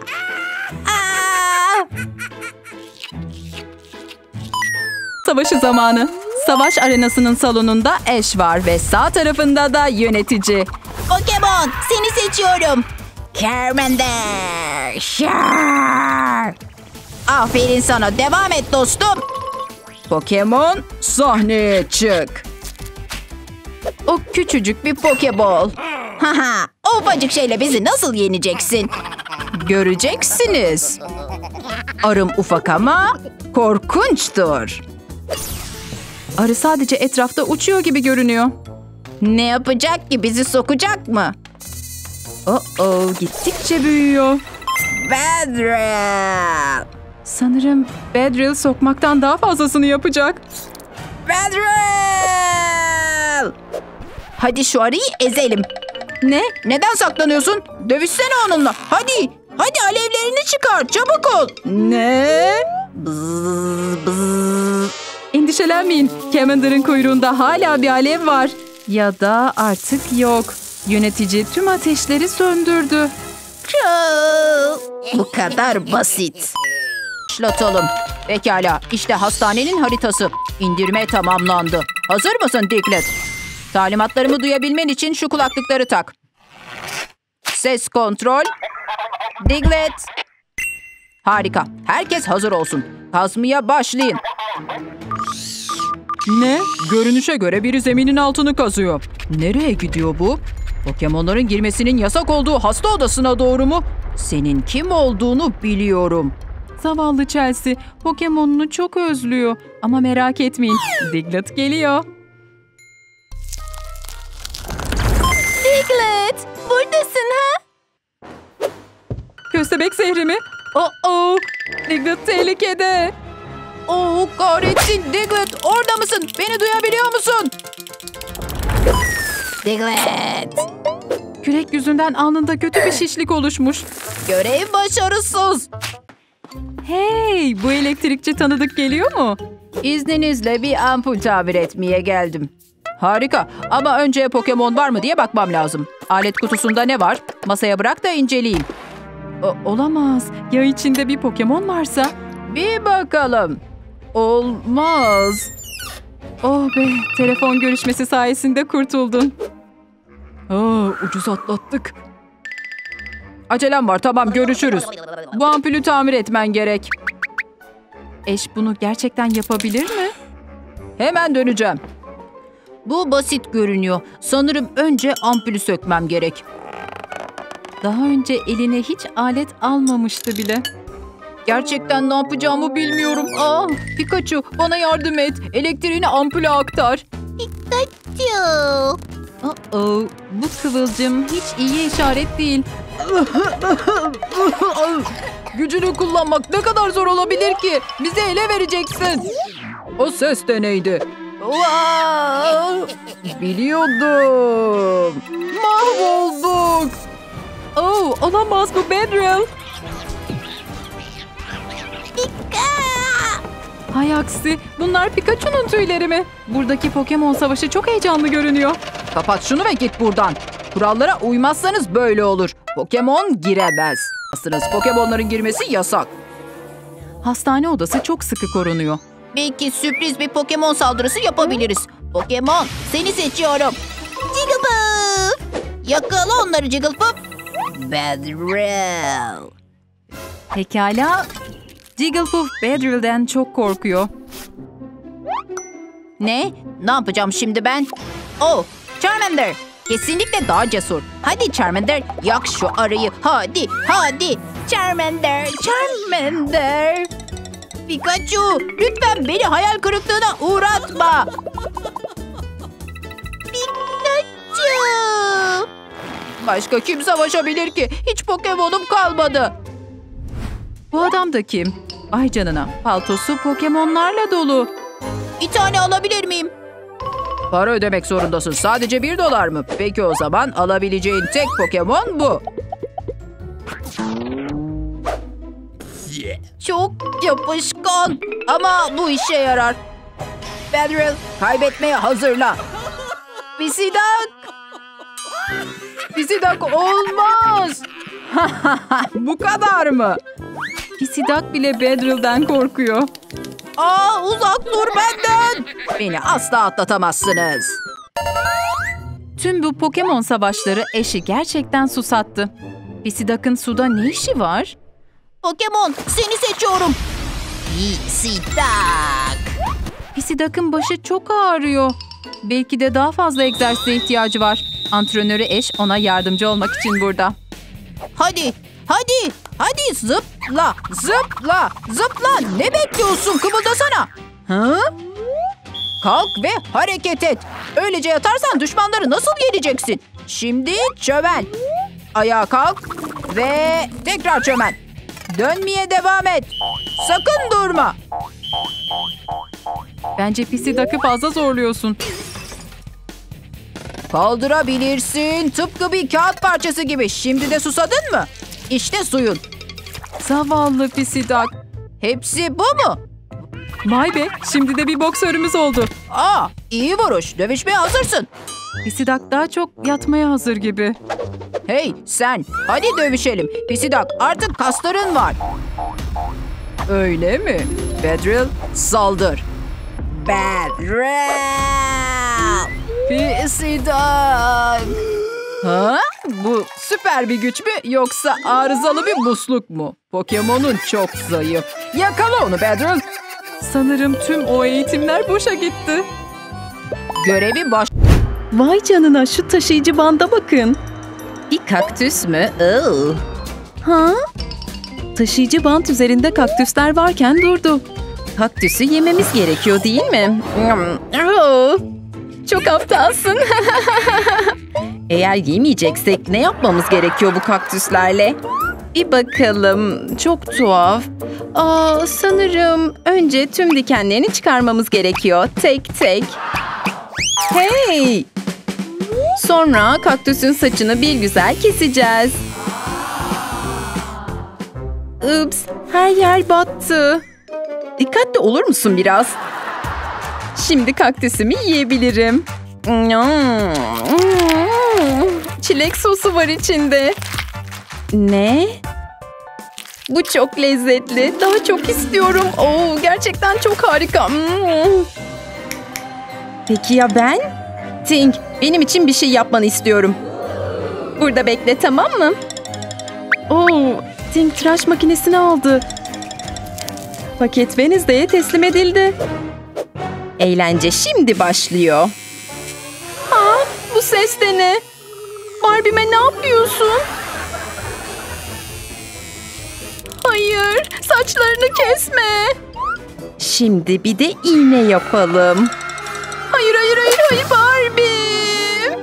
D: Savaşı zamanı. Savaş arenasının salonunda Ash var ve sağ tarafında da yönetici.
E: Pokemon, seni seçiyorum. Charmander. Şar. Aferin sana, devam et dostum. Pokemon, sahneye çık. O küçücük bir Pokeball. Haha, o ufacık şeyle bizi nasıl yeneceksin? Göreceksiniz. Arım ufak ama korkunçtur.
D: Arı sadece etrafta uçuyor gibi görünüyor.
E: Ne yapacak ki, bizi sokacak mı?
D: Oh oh, gittikçe büyüyor.
E: Badrill.
D: Sanırım Badrill sokmaktan daha fazlasını yapacak.
E: Badrill. Hadi şu arıyı ezelim.
D: Ne?
E: Neden saklanıyorsun? Dövüşsene onunla. Hadi. Hadi alevlerini çıkar. Çabuk ol.
D: Ne?
E: Bzzz, bzzz.
D: Endişelenmeyin. Camander'ın kuyruğunda hala bir alev var. Ya da artık yok. Yönetici tüm ateşleri söndürdü.
E: Bu kadar basit. Başlatalım. Pekala. İşte hastanenin haritası. İndirme tamamlandı. Hazır mısın Diglett? Talimatlarımı duyabilmen için şu kulaklıkları tak. Ses kontrol. Diglett. Harika. Herkes hazır olsun. Kazmaya başlayın.
D: Ne? Görünüşe göre biri zeminin altını kazıyor.
E: Nereye gidiyor bu? Pokemonların girmesinin yasak olduğu hasta odasına doğru mu? Senin kim olduğunu biliyorum.
D: Zavallı Chelsea Pokemon'unu çok özlüyor. Ama merak etmeyin. Diglett geliyor.
B: Diglett, buradasın ha?
D: Köstebek zehri mi? Oh oh. Diglett tehlikede.
E: Oh kahretsin Diglett, orada mısın? Beni duyabiliyor musun? Diglett.
D: Kürek yüzünden alnında kötü bir şişlik oluşmuş.
E: Görev başarısız.
D: Hey, bu elektrikçi tanıdık geliyor mu?
E: İzninizle bir ampul tamir etmeye geldim. Harika ama önce Pokemon var mı diye bakmam lazım. Alet kutusunda ne var? Masaya bırak da inceleyeyim.
D: O- olamaz. Ya içinde bir Pokemon varsa?
E: Bir bakalım. Olmaz.
D: Oh be, telefon görüşmesi sayesinde kurtuldun. Aa, ucuz atlattık.
E: Acelem var, tamam, görüşürüz. Bu ampulü tamir etmen gerek.
D: Eş bunu gerçekten yapabilir mi?
E: Hemen döneceğim. Bu basit görünüyor. Sanırım önce ampulü sökmem gerek.
D: Daha önce eline hiç alet almamıştı bile.
E: Gerçekten ne yapacağımı bilmiyorum. Ah, Pikachu bana yardım et. Elektriğini ampule aktar.
D: Uh-oh, bu kıvılcım hiç iyi işaret değil.
E: Gücünü kullanmak ne kadar zor olabilir ki? Bizi ele vereceksin. O ses de neydi? Vaa! Biliyordum. Mahvolduk.
D: Oh, olamaz, bu Beedrill. Hay aksi, bunlar Pikachu'nun tüyleri mi? Buradaki Pokemon savaşı çok heyecanlı görünüyor.
E: Kapat şunu ve git buradan. Kurallara uymazsanız böyle olur. Pokemon giremez. Aslında Pokemon'ların girmesi yasak.
D: Hastane odası çok sıkı korunuyor.
E: Belki sürpriz bir Pokemon saldırısı yapabiliriz. Pokemon, seni seçiyorum. Jigglypuff! Yakala onları Jigglypuff. Beedrill.
D: Pekala, Jigglypuff Beedrill'den çok korkuyor.
E: Ne? Ne yapacağım şimdi ben? Oh, Charmander. Kesinlikle daha cesur. Hadi Charmander, yak şu arıyı. Hadi, hadi. Charmander, Charmander. Pikachu, lütfen beni hayal kırıklığına uğratma. Pikachu. Başka kim savaşabilir ki? Hiç Pokemon'um kalmadı.
D: Bu adam da kim? Ay canına, paltosu Pokemon'larla dolu.
E: Bir tane alabilir miyim? Para ödemek zorundasın. Sadece bir dolar mı? Peki o zaman alabileceğin tek Pokemon bu. Çok yapışkan ama bu işe yarar. Beedrill, kaybetmeye hazırla. Pisidak. Pisidak olmaz. Bu kadar mı?
D: Pisidak bile Beedrill'den korkuyor.
E: Aa, uzak dur benden. Beni asla atlatamazsınız.
D: Tüm bu Pokemon savaşları eşi gerçekten susattı. Pisidak'ın suda ne işi var?
E: Pokemon, seni seçiyorum. Pisidak.
D: Pisidak'ın başı çok ağrıyor. Belki de daha fazla egzersize ihtiyacı var. Antrenörü eş ona yardımcı olmak için burada.
E: Hadi, hadi, hadi zıpla, zıpla, zıpla. Ne bekliyorsun? Kımıldasana. Hı? Kalk ve hareket et. Öylece yatarsan düşmanları nasıl yeneceksin? Şimdi çömel. Ayağa kalk ve tekrar çömel. Dönmeye devam et. Sakın durma.
D: Bence Pisidak'ı fazla zorluyorsun.
E: Kaldırabilirsin. Tıpkı bir kağıt parçası gibi. Şimdi de susadın mı? İşte suyun.
D: Zavallı Pisidak.
E: Hepsi bu mu?
D: Vay be, şimdi de bir boksörümüz oldu.
E: Aa, iyi vuruş. Dövüşmeye hazırsın.
D: Pisidak daha çok yatmaya hazır gibi.
E: Hey sen, hadi dövüşelim. Pisidak, artık kasların var. Öyle mi? Beedrill, saldır. Beedrill. Pisidak. Ha? Bu süper bir güç mü yoksa arızalı bir musluk mu? Pokemon'un çok zayıf. Yakala onu Beedrill.
D: Sanırım tüm o eğitimler boşa gitti.
E: Görevi baş...
D: Vay canına, şu taşıyıcı banda bakın.
B: Bir kaktüs mü? Oo.
D: Ha? Taşıyıcı bant üzerinde kaktüsler varken durdu.
B: Kaktüsü yememiz gerekiyor değil mi? Oo. Çok aptalsın. Eğer yemeyeceksek ne yapmamız gerekiyor bu kaktüslerle? Bir bakalım. Çok tuhaf. Aa, sanırım önce tüm dikenlerini çıkarmamız gerekiyor. Tek tek. Hey! Sonra kaktüsün saçını bir güzel keseceğiz. Ups, her yer battı. Dikkatli olur musun biraz?
D: Şimdi kaktüsümü yiyebilirim. Çilek sosu var içinde. Ne? Bu çok lezzetli. Daha çok istiyorum. Oo, gerçekten çok harika. Hmm. Peki ya ben? Tink, benim için bir şey yapmanı istiyorum. Burada bekle, tamam mı? Oo, Tink tıraş makinesini aldı. Paket Wednesday'e teslim edildi. Eğlence şimdi başlıyor. Ha, bu ses de ne? Barbie'me ne yapıyorsun? Hayır, saçlarını kesme. Şimdi bir de iğne yapalım. Hayır, hayır, hayır, hayır Barbie.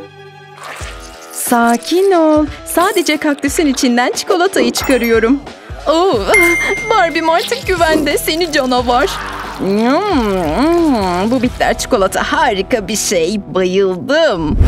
D: Sakin ol. Sadece kaktüsün içinden çikolatayı çıkarıyorum. Oo, Barbie'm artık güvende. Seni canavar. Hmm, bu bitter çikolata harika bir şey. Bayıldım.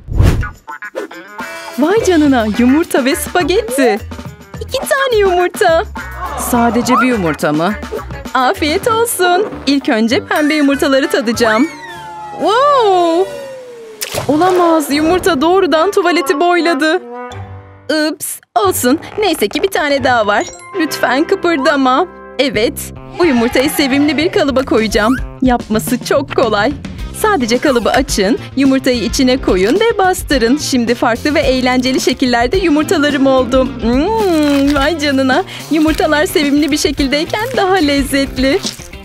D: Vay canına, yumurta ve spagetti. İki tane yumurta. Sadece bir yumurta mı? Afiyet olsun. İlk önce pembe yumurtaları tadacağım. Wow! Olamaz, yumurta doğrudan tuvaleti boyladı. Ups, olsun. Neyse ki bir tane daha var. Lütfen kıpırdama. Evet, bu yumurtayı sevimli bir kalıba koyacağım. Yapması çok kolay. Sadece kalıbı açın, yumurtayı içine koyun ve bastırın. Şimdi farklı ve eğlenceli şekillerde yumurtalarım oldu. Hmm, vay canına. Yumurtalar sevimli bir şekildeyken daha lezzetli.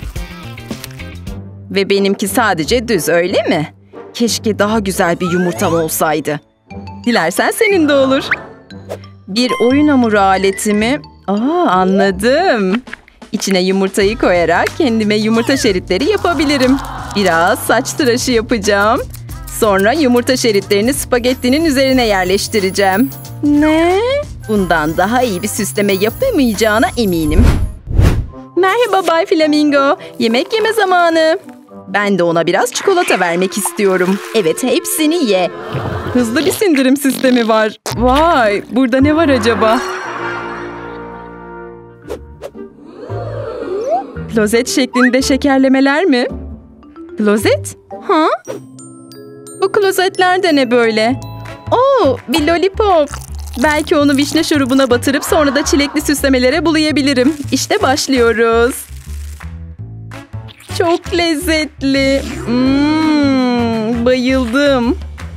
D: Ve benimki sadece düz, öyle mi? Keşke daha güzel bir yumurtam olsaydı. Dilersen senin de olur. Bir oyun hamuru aleti mi? Aa, anladım. İçine yumurtayı koyarak kendime yumurta şeritleri yapabilirim. Biraz saç tıraşı yapacağım. Sonra yumurta şeritlerini spagettinin üzerine yerleştireceğim. Ne? Bundan daha iyi bir süsleme yapamayacağına eminim. Merhaba Bay Flamingo. Yemek yeme zamanı. Ben de ona biraz çikolata vermek istiyorum. Evet, hepsini ye. Hızlı bir sindirim sistemi var. Vay, burada ne var acaba? Klozet şeklinde şekerlemeler mi? Klozet? Ha? Bu klozetler de ne böyle? Oo, bir lollipop. Belki onu vişne şurubuna batırıp sonra da çilekli süslemelere bulayabilirim. İşte başlıyoruz. Çok lezzetli. Hmm, bayıldım.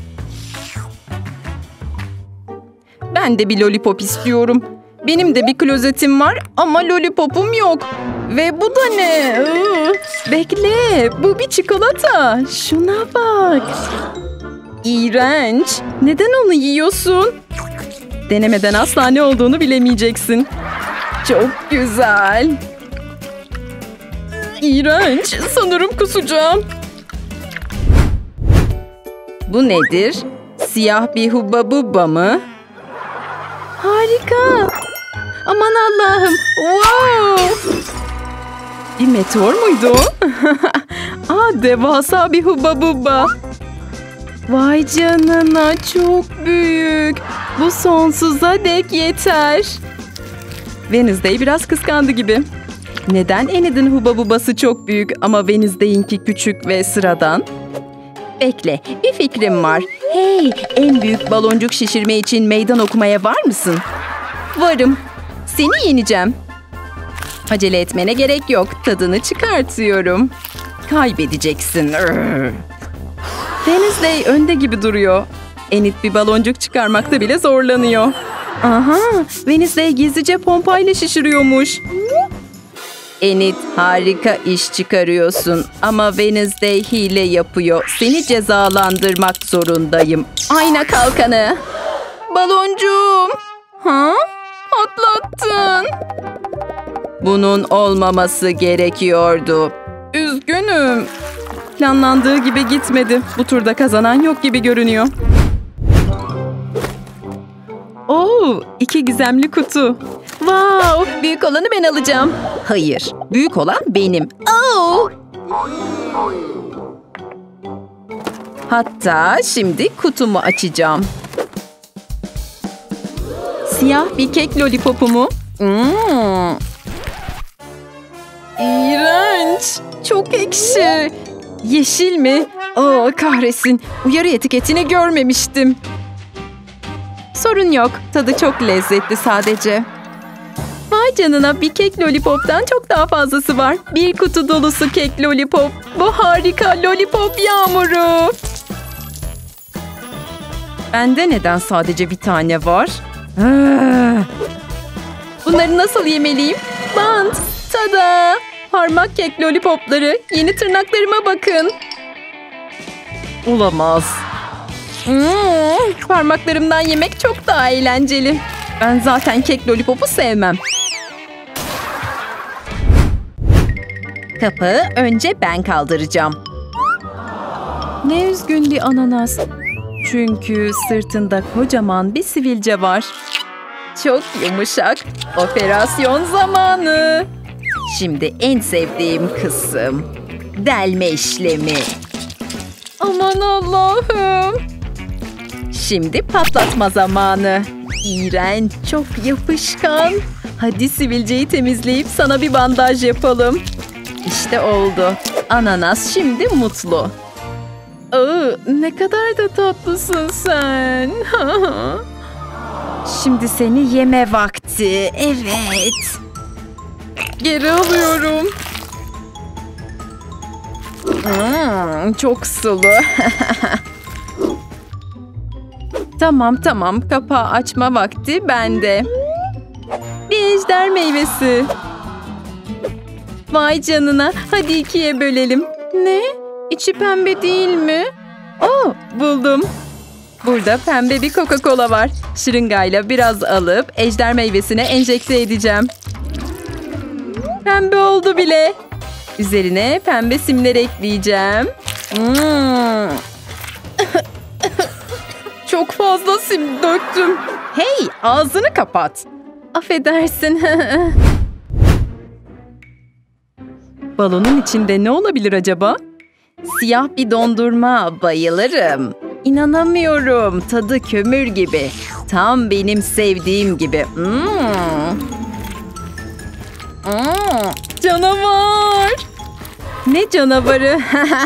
D: Ben de bir lollipop istiyorum. Benim de bir klozetim var ama lollipopum yok. Ve bu da ne? Iı, bekle, bu bir çikolata. Şuna bak. İğrenç. Neden onu yiyorsun? Denemeden asla ne olduğunu bilemeyeceksin. Çok güzel. İğrenç. Sanırım kusacağım. Bu nedir? Siyah bir hubba bubba mı? Harika. Aman Allah'ım. Wow. Bir meteor muydu o? Aa, devasa bir hubba bubba. Vay canına, çok büyük. Bu sonsuza dek yeter. Wednesday biraz kıskandı gibi. Neden Enid'in hubba bubbası çok büyük ama Wednesday'inki küçük ve sıradan? Bekle, bir fikrim var. Hey, en büyük baloncuk şişirme için meydan okumaya var mısın? Varım. Seni yeneceğim. Acele etmene gerek yok. Tadını çıkartıyorum. Kaybedeceksin. Arr. Wednesday önde gibi duruyor. Enid bir baloncuk çıkarmakta bile zorlanıyor. Aha, Wednesday gizlice pompayla şişiriyormuş. Enid, harika iş çıkarıyorsun ama Wednesday hile yapıyor. Seni cezalandırmak zorundayım. Ayna kalkanı. Baloncuğum. Ha? Atlattın. Bunun olmaması gerekiyordu. Üzgünüm. Planlandığı gibi gitmedi. Bu turda kazanan yok gibi görünüyor. Oo, iki gizemli kutu. Wow, büyük olanı ben alacağım. Hayır, büyük olan benim. Oo. Hatta şimdi kutumu açacağım. Siyah bir kek lollipopumu. Hmm. İğrenç. Çok ekşi. Yeşil mi? Aa, kahretsin. Uyarı etiketini görmemiştim. Sorun yok. Tadı çok lezzetli sadece. Vay canına, bir kek lollipop'tan çok daha fazlası var. Bir kutu dolusu kek lollipop. Bu harika lollipop yağmuru. Bende neden sadece bir tane var? Ah! Bunları nasıl yemeliyim? Bant, tada! Parmak kek lollipopları. Yeni tırnaklarıma bakın. Olamaz. Hmm, parmaklarımdan yemek çok daha eğlenceli. Ben zaten kek lollipopu sevmem. Kapağı önce ben kaldıracağım. Ne üzgün bir ananas. Çünkü sırtında kocaman bir sivilce var. Çok yumuşak. Operasyon zamanı. Şimdi en sevdiğim kısım. Delme işlemi. Aman Allah'ım. Şimdi patlatma zamanı. İğrenç, çok yapışkan. Hadi sivilceyi temizleyip sana bir bandaj yapalım. İşte oldu. Ananas şimdi mutlu. Aa, ne kadar da tatlısın sen. Şimdi seni yeme vakti. Evet. Geri alıyorum. Hmm, çok sulu. Tamam tamam, kapağı açma vakti bende. Bir ejder meyvesi. Vay canına, hadi ikiye bölelim. Ne? İçi pembe değil mi? Oh, buldum. Burada pembe bir Coca-Cola var. Şırıngayla biraz alıp ejder meyvesine enjekte edeceğim. Pembe oldu bile. Üzerine pembe simler ekleyeceğim. Hmm. Çok fazla sim döktüm. Hey, ağzını kapat. Affedersin. Balonun içinde ne olabilir acaba? Siyah bir dondurma. Bayılırım. İnanamıyorum. Tadı kömür gibi. Tam benim sevdiğim gibi. Hmm. Hmm. Canavar. Ne canavarı?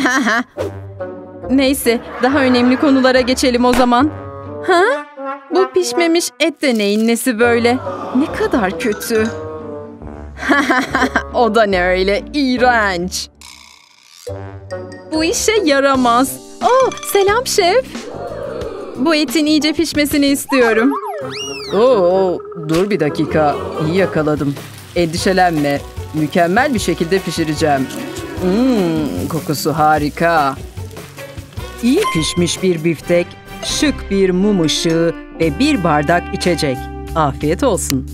D: Neyse, daha önemli konulara geçelim o zaman. Ha? Bu pişmemiş et de neyin nesi böyle? Ne kadar kötü. O da ne öyle? İğrenç. Bu işe yaramaz. Oh, selam şef. Bu etin iyice pişmesini istiyorum. Oo, dur bir dakika. İyi yakaladım. Endişelenme. Mükemmel bir şekilde pişireceğim. Hmm, kokusu harika. İyi pişmiş bir biftek, şık bir mum ışığı ve bir bardak içecek. Afiyet olsun.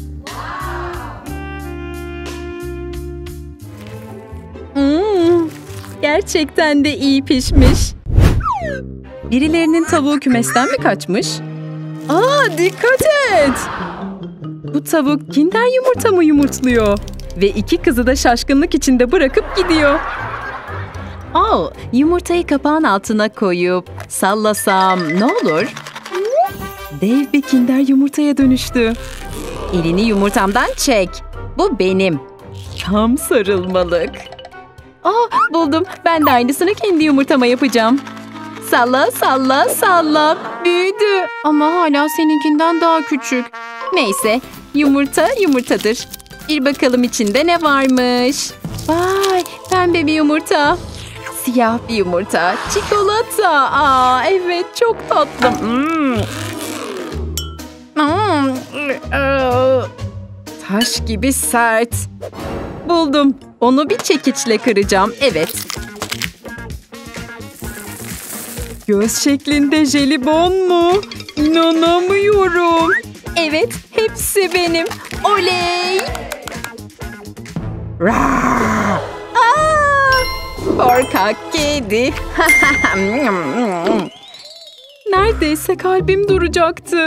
D: Hmm, gerçekten de iyi pişmiş. Birilerinin tavuğu kümesten mi kaçmış? Aa, dikkat et! Bu tavuk Kinder yumurta mı yumurtluyor? Ve iki kızı da şaşkınlık içinde bırakıp gidiyor. Oh, yumurtayı kapağın altına koyup sallasam ne olur? Dev bir Kinder yumurtaya dönüştü. Elini yumurtamdan çek. Bu benim. Tam sarılmalık. Oh, buldum. Ben de aynısını kendi yumurtama yapacağım. Salla, salla, salla. Büyüdü. Ama hala seninkinden daha küçük. Neyse, yumurta yumurtadır. Bir bakalım içinde ne varmış. Vay, pembe bir yumurta. Siyah bir yumurta. Çikolata. Aa, evet, çok tatlı. Hmm. Hmm. Taş gibi sert. Buldum. Onu bir çekiçle kıracağım. Evet. Göz şeklinde jelibon mu? İnanamıyorum. Evet, hepsi benim. Oley! Aa! Korkak kedi. Neredeyse kalbim duracaktı.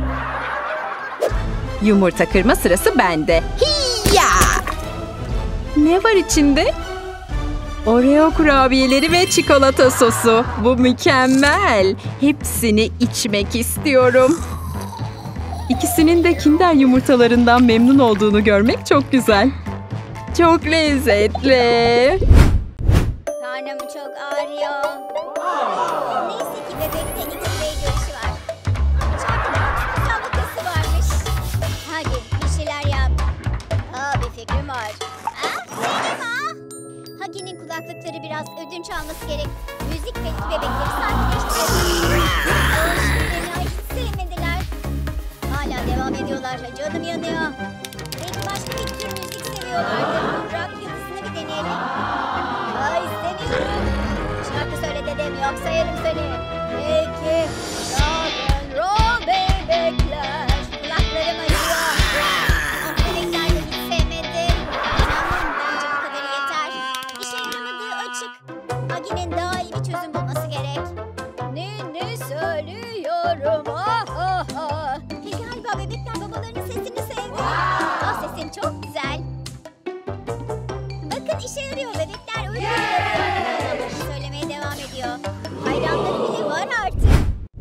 D: Yumurta kırma sırası bende. Hiyya! Ne var içinde? Oreo kurabiyeleri ve çikolata sosu. Bu mükemmel. Hepsini içmek istiyorum. İkisinin de Kinder yumurtalarından memnun olduğunu görmek çok güzel. Çok lezzetli.
F: karnım çok ağrıyor. Neyse ki bebekte X-ray görüşü var. Çantada sabıkası varmış. Hadi bir şeyler yap. Aa, bir fikrim var. Ah, merhaba. Hagi'nin kulaklıkları biraz ödünç alması gerek. Müzik belki bebekleri sakinleştirir. Aa, şimdi beni hiç sevmediler. Hala devam ediyorlar. Canım yanıyor. Belki başka bir tür müzik seviyorlardır. Rock yıldızını bir deneyelim. Aa, istemiyorum. Şarkı söyle dedem, yoksa yerim seni. Peki. Rock and roll bebekler. Kulaklarım acıyor. Ah, bebekler de hiç sevmedim. Tamam, bence bu kadarı yeter. İşe yaramadığı açık. Hagi'nin daha iyi bir çözüm bulması gerek. Ne ne söylüyorum? Ah, ah, ah. Peki galiba bebekler babalarının sesini sevdi. Ah, sesin çok güzel. Bakın işe yarıyor, bebekler uyuyor. Ama söylemeye devam ediyor. Hayranları bile var artık.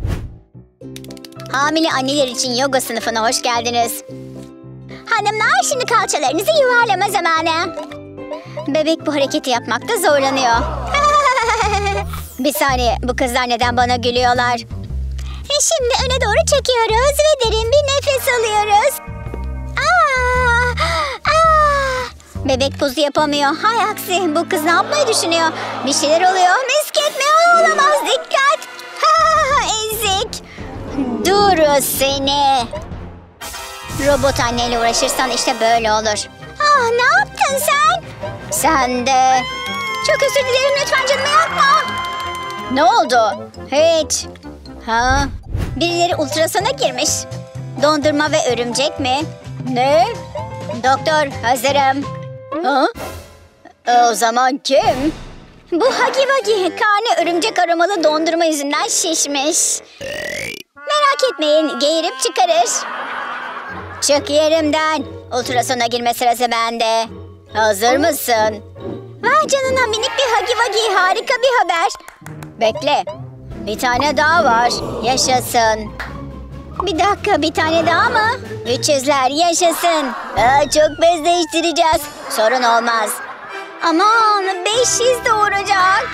F: Hamile anneler için yoga sınıfına hoş geldiniz. Hanımlar, şimdi kalçalarınızı yuvarlama zamanı. Bebek bu hareketi yapmakta zorlanıyor. Bir saniye, bu kızlar neden bana gülüyorlar? Şimdi öne doğru çekiyoruz ve derin bir nefes alıyoruz. Aa, aa. Bebek pozu yapamıyor. Hay aksi, bu kız ne yapmayı düşünüyor? Bir şeyler oluyor. Misket mi? Olamaz, dikkat. Ha, ezik. Dur seni. Robot anneyle uğraşırsan işte böyle olur. Ah, ne yaptın sen? Sen de. Çok özür dilerim, lütfen canımı yakma. Ne oldu? Hiç. Ha? Birileri ultrasona girmiş. Dondurma ve örümcek mi? Ne? Doktor, hazırım. Ha? O zaman kim? Bu Hagi Vagi, karnı örümcek aromalı dondurma yüzünden şişmiş. Merak etmeyin, geğirip çıkarır. Çık yerimden. Ultrasona girme sırası bende. Hazır mısın? Vay canına, minik bir Hagi Vagi, harika bir haber. Bekle. Bir tane daha var. Yaşasın. Bir dakika, bir tane daha mı? Üç yüzler yaşasın. Aa, çok bez değiştireceğiz. Sorun olmaz. Aman, beş yüz doğuracak.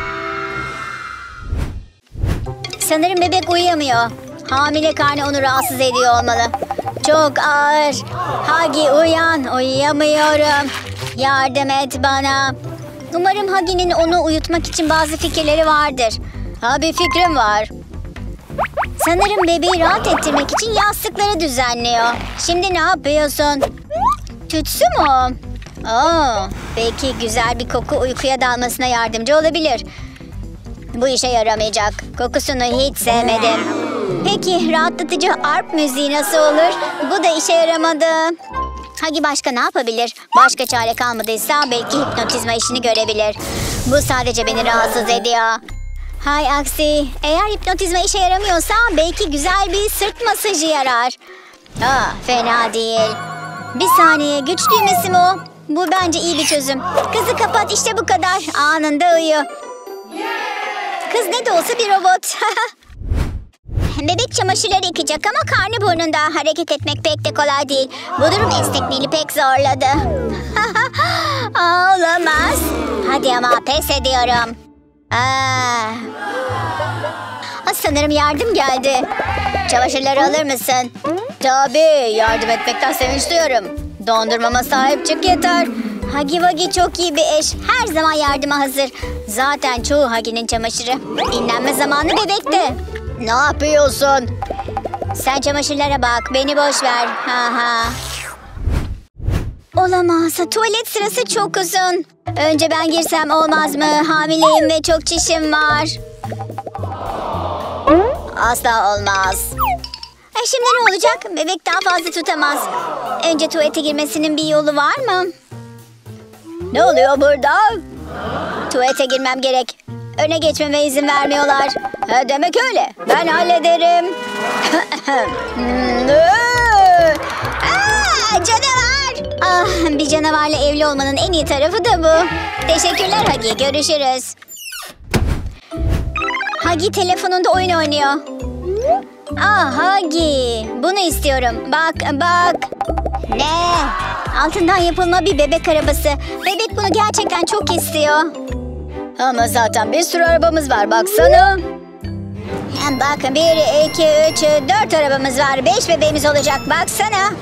F: Sanırım bebek uyuyamıyor. Hamile karnı onu rahatsız ediyor olmalı. Çok ağır. Hagi uyan, uyuyamıyorum. Yardım et bana. Umarım Hagi'nin onu uyutmak için bazı fikirleri vardır. Ha, bir fikrim var. Sanırım bebeği rahat ettirmek için yastıkları düzenliyor. Şimdi ne yapıyorsun? Tütsü mü? Aa, belki güzel bir koku uykuya dalmasına yardımcı olabilir. Bu işe yaramayacak. Kokusunu hiç sevmedim. Peki rahatlatıcı arp müziği nasıl olur? Bu da işe yaramadı. Hagi başka ne yapabilir? Başka çare kalmadıysa belki hipnotizma işini görebilir. Bu sadece beni rahatsız ediyor. Hay aksi, eğer hipnotizma işe yaramıyorsa belki güzel bir sırt masajı yarar. Aa, fena değil. Bir saniye, güç düğmesi mi o? Bu bence iyi bir çözüm. Kızı kapat, işte bu kadar. Anında uyu. Kız ne de olsa bir robot. Bebek çamaşırları yıkayacak ama karnı burnunda. Hareket etmek pek de kolay değil. Bu durum esnekliğini pek zorladı. Olamaz. Hadi ama pes ediyorum. Aa. Sanırım yardım geldi. Çamaşırları alır mısın? Tabii, yardım etmekten sevinç duyuyorum. Dondurmama sahip çık yeter. Hagi Vagi çok iyi bir eş. Her zaman yardıma hazır. Zaten çoğu Hagi'nin çamaşırı. Dinlenme zamanı bebekte. Ne yapıyorsun? Sen çamaşırlara bak, beni boş ver. Ha ha. Olamaz, tuvalet sırası çok uzun. Önce ben girsem olmaz mı? Hamileyim ve çok çişim var. Asla olmaz. E şimdi ne olacak? Bebek daha fazla tutamaz. Önce tuvalete girmesinin bir yolu var mı? Ne oluyor burada? Tuvalete girmem gerek. Öne geçmeme izin vermiyorlar. Ha, demek öyle. Ben hallederim. Aa, canavar! Ah, bir canavarla evli olmanın en iyi tarafı da bu. Teşekkürler Hagi. Görüşürüz. Hagi telefonunda oyun oynuyor. Ah Hagi. Bunu istiyorum. Bak bak. Ne? Altından yapılma bir bebek arabası. Bebek bunu gerçekten çok istiyor. Ama zaten bir sürü arabamız var baksana. Hem bakın bir, iki, üç, dört arabamız var. Beş bebeğimiz olacak baksana.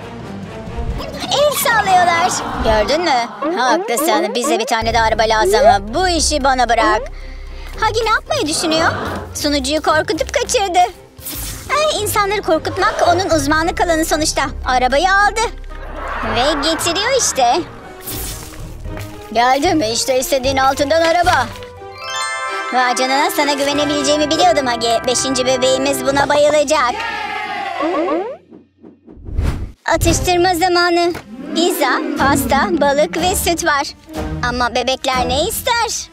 F: El sallıyorlar. Gördün mü? Haklısın. Bize bir tane de araba lazım. Bu işi bana bırak. Hagi ne yapmayı düşünüyor? Sunucuyu korkutup kaçırdı. Ay, insanları korkutmak onun uzmanlık alanı sonuçta. Arabayı aldı. Ve getiriyor işte. Geldim. İşte istediğin altından araba. Vay canına, sana güvenebileceğimi biliyordum Hagi. Beşinci bebeğimiz buna bayılacak. Atıştırma zamanı. Pizza, pasta, balık ve süt var. Ama bebekler ne ister?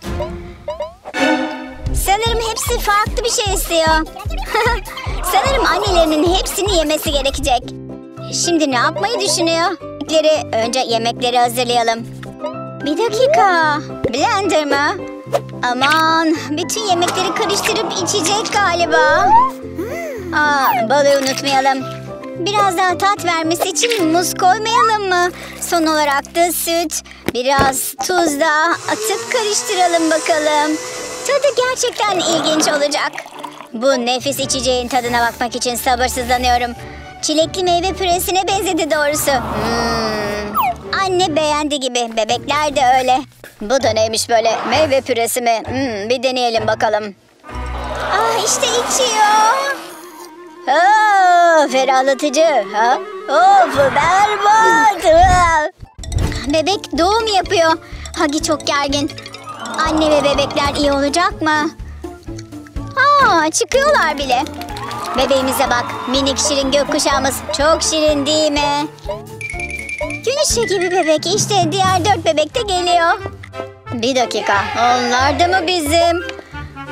F: Sanırım hepsi farklı bir şey istiyor. Sanırım annelerinin hepsini yemesi gerekecek. Şimdi ne yapmayı düşünüyor? Önce yemekleri hazırlayalım. Bir dakika. Blender mı? Aman, bütün yemekleri karıştırıp içecek galiba. Aa, balığı unutmayalım. Biraz daha tat vermesi için muz koymayalım mı? Son olarak da süt, biraz tuz da atıp karıştıralım bakalım. Tadı gerçekten ilginç olacak. Bu nefis içeceğin tadına bakmak için sabırsızlanıyorum. Çilekli meyve püresine benzedi doğrusu. Hmm. Anne beğendi gibi, bebekler de öyle. Bu da neymiş böyle, meyve püresi mi? Hmm, bir deneyelim bakalım. Ah, işte içiyor. Aa, ferahlatıcı. Ha? Of, berbat. Bebek doğum yapıyor. Hagi çok gergin. Anne ve bebekler iyi olacak mı? Aa, çıkıyorlar bile. Bebeğimize bak. Minik şirin gökkuşağımız. Çok şirin değil mi? Gün ışığı gibi bebek. İşte diğer dört bebek de geliyor. Bir dakika. Onlar da mı bizim?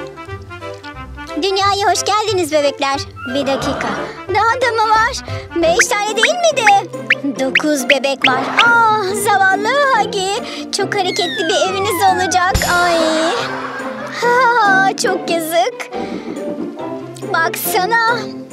F: Dünyaya hoş geldiniz bebekler. Bir dakika. Daha da mı var? Beş tane değil miydi? Dokuz bebek var. Ah, zavallı Hagi. Çok hareketli bir eviniz olacak. Ay. Ha, çok yazık. Baksana.